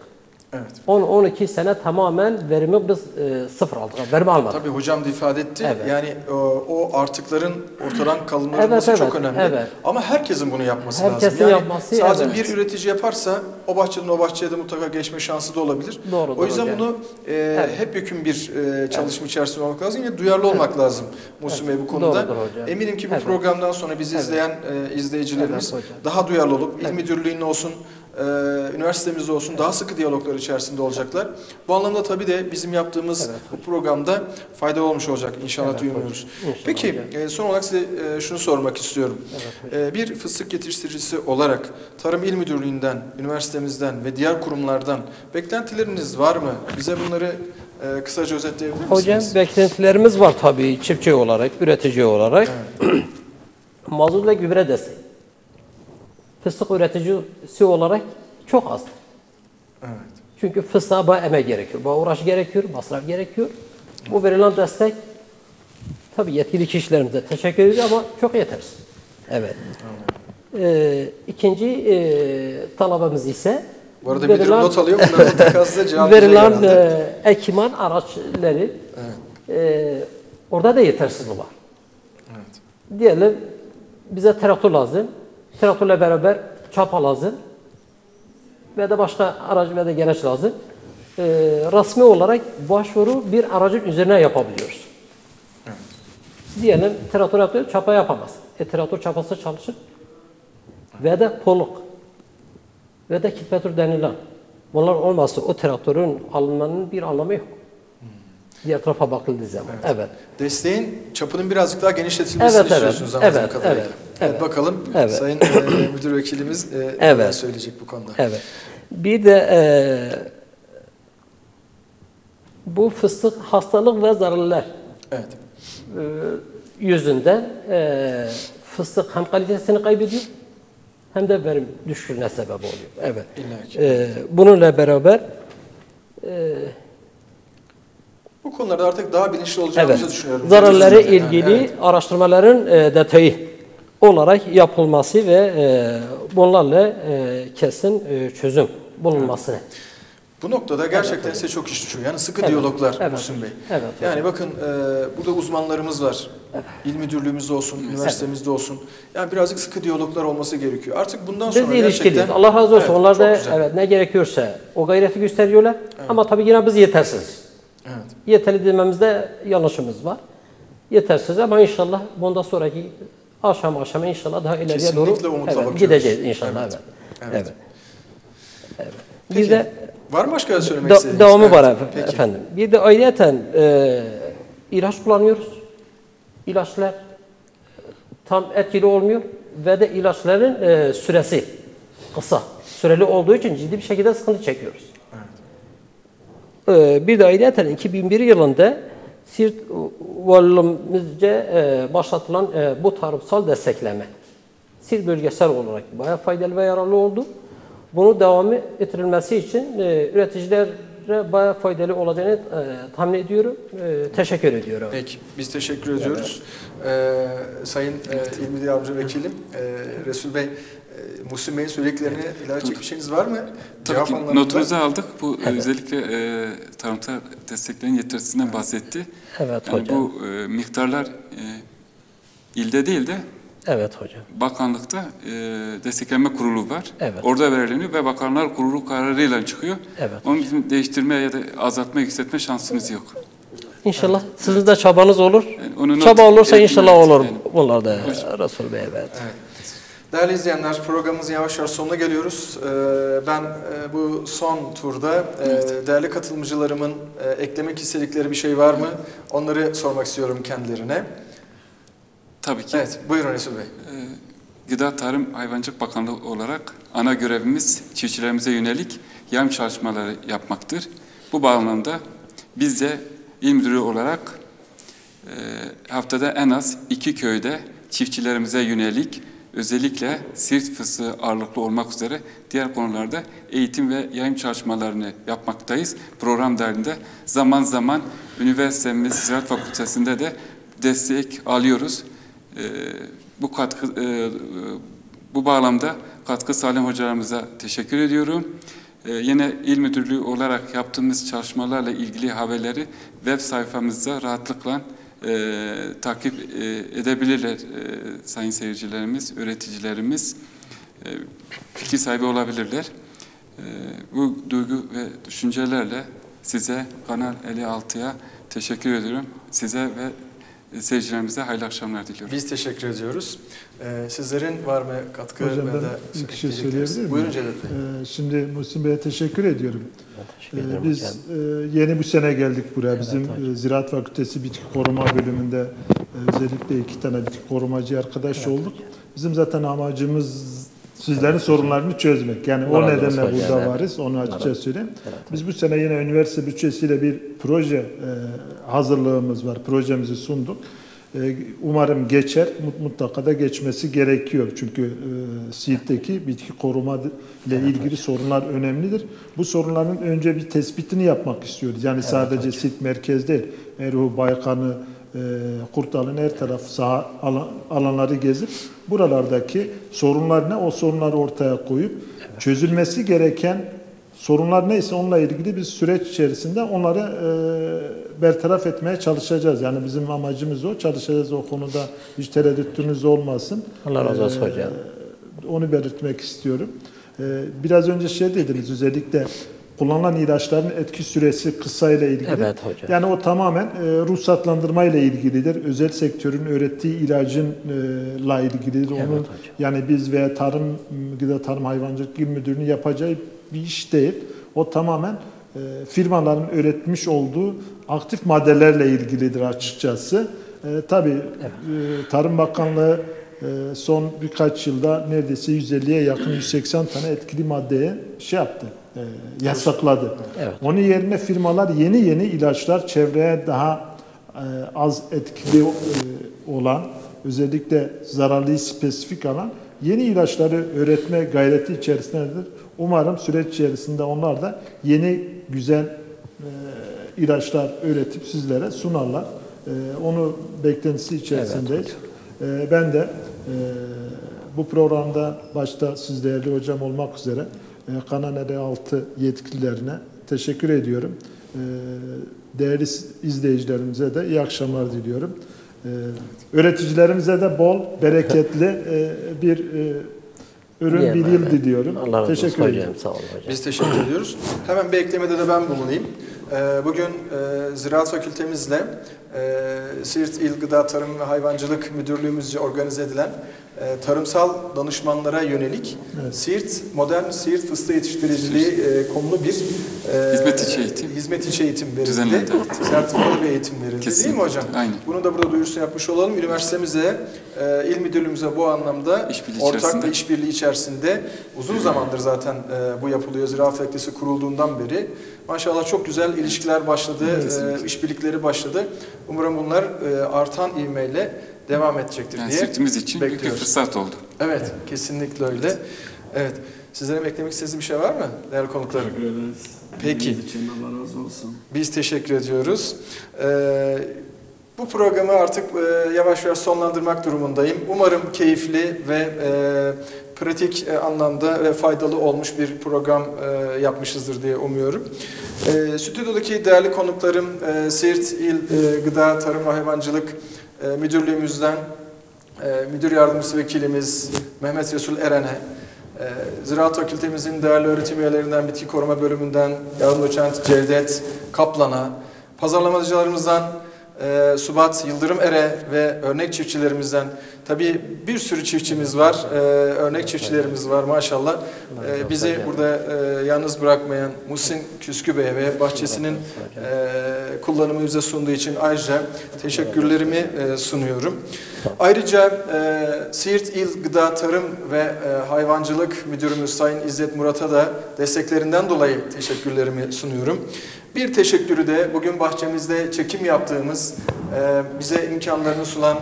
Evet. on on iki sene tamamen verimi biz e, sıfır aldık. Verimi almadık. Tabii hocam da ifade etti. Evet. Yani o, o artıkların ortadan kalındırılması Evet, çok evet, önemli. evet. Ama herkesin bunu yapması Herkesin lazım. Yani yapması, sadece evet. bir üretici yaparsa o bahçeden o bahçeye de mutlaka geçme şansı da olabilir. Doğru, o yüzden doğru, bunu e, Evet. hep yekün bir e, çalışma içerisinde olmak lazım. Yine duyarlı olmak lazım Muhsin Bey bu konuda. Doğrudur hocam. Eminim ki bu Evet. programdan sonra bizi Evet. izleyen e, izleyicilerimiz Evet hocam. daha duyarlı olup il müdürlüğünün olsun, Ee, üniversitemizde olsun daha sıkı diyaloglar içerisinde olacaklar. Bu anlamda tabii de bizim yaptığımız Evet. bu programda faydalı olmuş olacak. İnşallah Evet, duymuyoruz. İnşallah Peki hocam. e, son olarak size e, şunu sormak istiyorum. Evet, E, bir fıstık yetiştiricisi olarak Tarım İl Müdürlüğü'nden, üniversitemizden ve diğer kurumlardan beklentileriniz var mı? Bize bunları e, kısaca özetleyebilir misiniz? Hocam beklentilerimiz var tabii çiftçi olarak, üretici olarak. Evet. Mazot ve gübre desteği. Fıstık üreticisi olarak çok az. Evet. Çünkü fıstığa bayağı emek gerekiyor, bayağı uğraş gerekiyor, masraf gerekiyor. Bu verilen destek tabii yetkili kişilerimize teşekkür ediyoruz ama çok yetersiz. Evet. Ee, ikinci e, talebimiz ise Bu arada müdürüm not alıyor. Bunların mutlaka size cevap verecek verilen herhalde. e, ekipman araçları e, orada da yetersizlik var. Evet. Diyelim bize traktör lazım. Traktörle beraber çapa lazım. Ve de başka aracı ve de gereç lazım. Ee, resmi olarak başvuru bir aracın üzerine yapabiliyoruz. Evet. Diyelim traktör yapıyor, çapa yapamaz. E traktör çapası çalışır. Ve de poluk. Ve de kitmetur denilen. Bunlar olmazsa o traktörün alınmanın bir anlamı yok. Diğer tarafa bakıldığı zaman. Evet. evet. Desteğin çapının birazcık daha genişletilmesini Evet, evet. istiyorsunuz anladığım Evet, kadarıyla. evet, Evet, evet. bakalım Evet. Sayın e, Müdür Vekilimiz e, Evet. neler söyleyecek bu konuda. Evet. Bir de e, bu fıstık hastalık ve zararlar Evet. e, yüzünden e, fıstık hem kalitesini kaybediyor hem de verim düşüşüne sebep oluyor. Evet. İlla ki. E, bununla beraber e, Bu konularda artık daha bilinçli olacağımızı evet, düşünüyorum. zararları Yani, ilgili evet. araştırmaların e, detayı olarak yapılması ve e, bunlarla e, kesin e, çözüm bulunmasını. Bu noktada gerçekten Evet, size çok iş düşüyor. Yani sıkı Evet, diyaloglar evet, Muhsin Bey. evet, Yani bakın e, burada uzmanlarımız var. İl müdürlüğümüzde olsun, üniversitemizde olsun. Yani birazcık sıkı diyaloglar olması gerekiyor. Artık bundan Biz sonra ilişkiliyiz. gerçekten... Allah razı olsun. Evet, Onlar çok da güzel. evet ne gerekiyorsa o gayreti gösteriyorlar. Ama tabii yine biz yetersiz. Evet. Yeterli dememizde yanlışımız var. Yetersiz ama inşallah bundan sonraki aşama aşama inşallah daha ileriye Kesinlikle doğru umutla evet, bakıyoruz. gideceğiz inşallah. Evet. Evet. Evet. Evet. Evet. Peki, Bir de var mı başka söylemek da, istediğiniz? devamı Evet, var peki. efendim. Bir de ayrıyeten e, ilaç kullanıyoruz. İlaçlar e, tam etkili olmuyor ve de ilaçların e, süresi kısa. Süreli olduğu için ciddi bir şekilde sıkıntı çekiyoruz. Evet. E, bir de ayrıyeten iki bin bir yılında Siirt valiliğimizce e, başlatılan e, bu tarımsal destekleme Siirt bölgesel olarak bayağı faydalı ve yararlı oldu. Bunu devamı ettirilmesi için e, üreticilere bayağı faydalı olacağını e, tahmin ediyorum. E, teşekkür ediyorum. Peki, biz teşekkür ediyoruz. Ee, Sayın e, İl Müdür Yardımcı Vekilim, e, Resul Bey, e, Muhsin Bey'in söylediklerine ilave edecek bir şeyiniz var mı? Tabii Cevap ki anlamında. notunuzu aldık. Bu özellikle e, tarımsal desteklerin yetersizliğinden bahsetti. Evet Yani hocam. bu e, miktarlar e, ilde değil de Evet hocam. bakanlıkta e, desteklenme kurulu var. Evet. Orada veriliyor ve bakanlar kurulu kararıyla çıkıyor. Evet. Onu bizim değiştirme ya da azaltma, yükseltme şansımız yok. İnşallah sizin de çabanız olur. Yani onu not Çaba olursa etmek inşallah olur. yani. Bunlar da Hoş- Resul Bey evet. Evet. Değerli izleyenler, programımızın yavaş yavaş sonuna geliyoruz. Ee, Ben e, bu son turda e, değerli katılımcılarımın e, eklemek istedikleri bir şey var mı? Onları sormak istiyorum kendilerine. Tabii ki. Evet, buyurun Resul Bey. Ee, Gıda Tarım Hayvancılık Bakanlığı olarak ana görevimiz çiftçilerimize yönelik yardım çalışmaları yapmaktır. Bu bağlamda biz de İl Müdürü olarak e, haftada en az iki köyde çiftçilerimize yönelik özellikle Siirt fıstığı ağırlıklı olmak üzere diğer konularda eğitim ve yayın çalışmalarını yapmaktayız. Program dahilinde zaman zaman üniversitemiz Ziraat Fakültesi'nde de destek alıyoruz. Ee, bu katkı e, bu bağlamda katkı sağlayan hocalarımıza teşekkür ediyorum. E, yine İl Müdürlüğü olarak yaptığımız çalışmalarla ilgili haberleri web sayfamızda rahatlıkla e, takip e, edebilirler e, sayın seyircilerimiz, öğreticilerimiz. E, fikir sahibi olabilirler. E, bu duygu ve düşüncelerle size, Kanal elli altıya teşekkür ediyorum. Size ve seyircilerimize hayırlı akşamlar diliyorum. Biz teşekkür ediyoruz. Ee, sizlerin var mı katkı Hocam ve ben de bir şey söyleyebilir miyim? Buyurun Cevdet Bey. Ee, şimdi Muhsin Bey'e teşekkür ediyorum. Teşekkür Ee, ederim biz hocam. e, yeni bu sene geldik buraya. Evet, Bizim hocam. e, Ziraat Fakültesi Bitki Koruma bölümünde e, özellikle iki tane bitki korumacı arkadaş Evet, olduk. hocam. Bizim zaten amacımız sizlerin sorunlarını çözmek. Yani Allah o razı nedenle olsun burada hocam, varız. Onu Allah açıkça razı- söyleyeyim. Evet, Biz bu sene yine üniversite bütçesiyle bir proje e, hazırlığımız var. Projemizi sunduk. E, Umarım geçer. Mut- Mutlaka da geçmesi gerekiyor. Çünkü e, Siirt'teki bitki koruma ile ilgili sorunlar önemlidir. Bu sorunların önce bir tespitini yapmak istiyoruz. Yani sadece Siirt merkez değil. Eruh, Baykanı, e, Kurtal'ın her taraf saha alan- alanları gezip buralardaki sorunlar ne? O sorunları ortaya koyup çözülmesi gereken sorunlar neyse onunla ilgili bir süreç içerisinde onları e, bertaraf etmeye çalışacağız. Yani bizim amacımız o. Çalışacağız o konuda. Hiç tereddütünüz olmasın. Allah razı olsun E, hocam. Onu belirtmek istiyorum. E, biraz önce şey dediniz özellikle kullanılan ilaçların etki süresi kısa ile ilgili. Evet hocam. Yani o tamamen e, ruhsatlandırma ile ilgilidir. Özel sektörün ürettiği ilacınla ilgilidir. Evet Onun hocam. yani biz veya Tarım Gıda Tarım Hayvancılık İl Müdürlüğü'nün yapacağı bir iş değil. O tamamen e, firmaların üretmiş olduğu aktif maddelerle ilgilidir açıkçası. E, tabii e, Tarım Bakanlığı e, son birkaç yılda neredeyse yüz elliye yakın yüz seksen tane etkili maddeye şey yaptı. E, yasakladı. Evet. Onun yerine firmalar yeni yeni ilaçlar çevreye daha e, az etkili e, olan, özellikle zararlıyı spesifik alan yeni ilaçları üretme gayreti içerisindedir. Umarım süreç içerisinde onlar da yeni güzel e, ilaçlar üretip sizlere sunarlar. E, onu beklentisi içerisindeyiz. Evet, e, ben de e, bu programda başta siz değerli hocam olmak üzere e, Kanal elli altı yetkililerine teşekkür ediyorum. E, değerli izleyicilerimize de iyi akşamlar diliyorum. E, öğreticilerimize de bol, bereketli e, bir e, ürün Diyemem, bir yıl evet. diliyorum. Allah razı olsun Teşekkür hocam. ederim. Sağ olun hocam. Biz teşekkür ediyoruz. Hemen bir eklemede de ben bulunayım. Ee, Bugün e, Ziraat Fakültemizle e, Siirt İl Gıda Tarım ve Hayvancılık Müdürlüğümüzce organize edilen e, tarımsal danışmanlara yönelik Evet. Siirt Modern Siirt Fıstığı Yetiştiriciliği e, konulu bir e, Hizmet içi eğitim. hizmet içi eğitim verildi. Düzenlendi, evet. Sertifikalı bir eğitim verildi. Kesinlikle. Değil mi hocam? Aynen. Bunu da burada duyurusunu yapmış olalım. Üniversitemize, e, il müdürlüğümüze bu anlamda İşbirliği ortak içerisinde. bir işbirliği içerisinde uzun zamandır zaten e, bu yapılıyor. Ziraat Fakültesi kurulduğundan beri. Maşallah çok güzel ilişkiler başladı, e, işbirlikleri başladı. Umarım bunlar e, artan ivmeyle devam edecektir Yani diye Siirt'imiz için büyük bir bekliyoruz. fırsat oldu. Evet, kesinlikle öyle. Evet. Sizlerin eklemek istediğiniz bir şey var mı değerli konuklarım? Teşekkür ederiz. Peki. Bildiğiniz için Allah razı olsun. Biz teşekkür ediyoruz. Ee, bu programı artık e, yavaş yavaş sonlandırmak durumundayım. Umarım keyifli ve e, pratik e, anlamda ve faydalı olmuş bir program e, yapmışızdır diye umuyorum. E, stüdyodaki değerli konuklarım e, Siirt İl e, Gıda Tarım ve Hayvancılık e, Müdürlüğümüzden e, Müdür Yardımcısı Vekilimiz Mehmet Resul Eren'e, Ee, Ziraat Fakültemizin değerli öğretim üyelerinden Bitki Koruma Bölümünden Yardım Doçent Cevdet Kaplan'a, pazarlamacılarımızdan e, Subat Yıldırım Er'e ve örnek çiftçilerimizden, tabii bir sürü çiftçimiz var, e, örnek çiftçilerimiz var maşallah. E, bizi burada e, yalnız bırakmayan Muhsin Küskü Bey'e ve bahçesinin e, kullanımı bize sunduğu için ayrıca teşekkürlerimi e, sunuyorum. Ayrıca e, Siirt İl Gıda Tarım ve e, Hayvancılık Müdürümüz Sayın İzzet Murat'a da desteklerinden dolayı teşekkürlerimi sunuyorum. Bir teşekkürü de bugün bahçemizde çekim yaptığımız, e, bize imkanlarını sunan,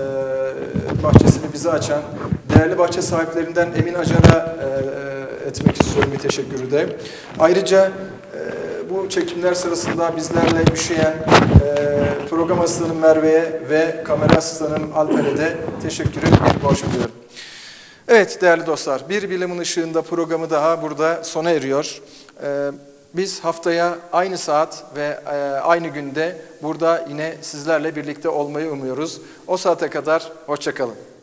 e, bahçesini bize açan değerli bahçe sahiplerinden Emin Acar'a e, etmek istiyorum bir teşekkürü de. Ayrıca e, bu çekimler sırasında bizlerle üşüyen e, program asistanım Merve'ye ve kamera asistanım Alper'e de teşekkürü borç biliyorum. Evet değerli dostlar, Bir Bilimin Işığında programı daha burada sona eriyor. Ee, biz haftaya aynı saat ve e, aynı günde burada yine sizlerle birlikte olmayı umuyoruz. O saate kadar hoşça kalın.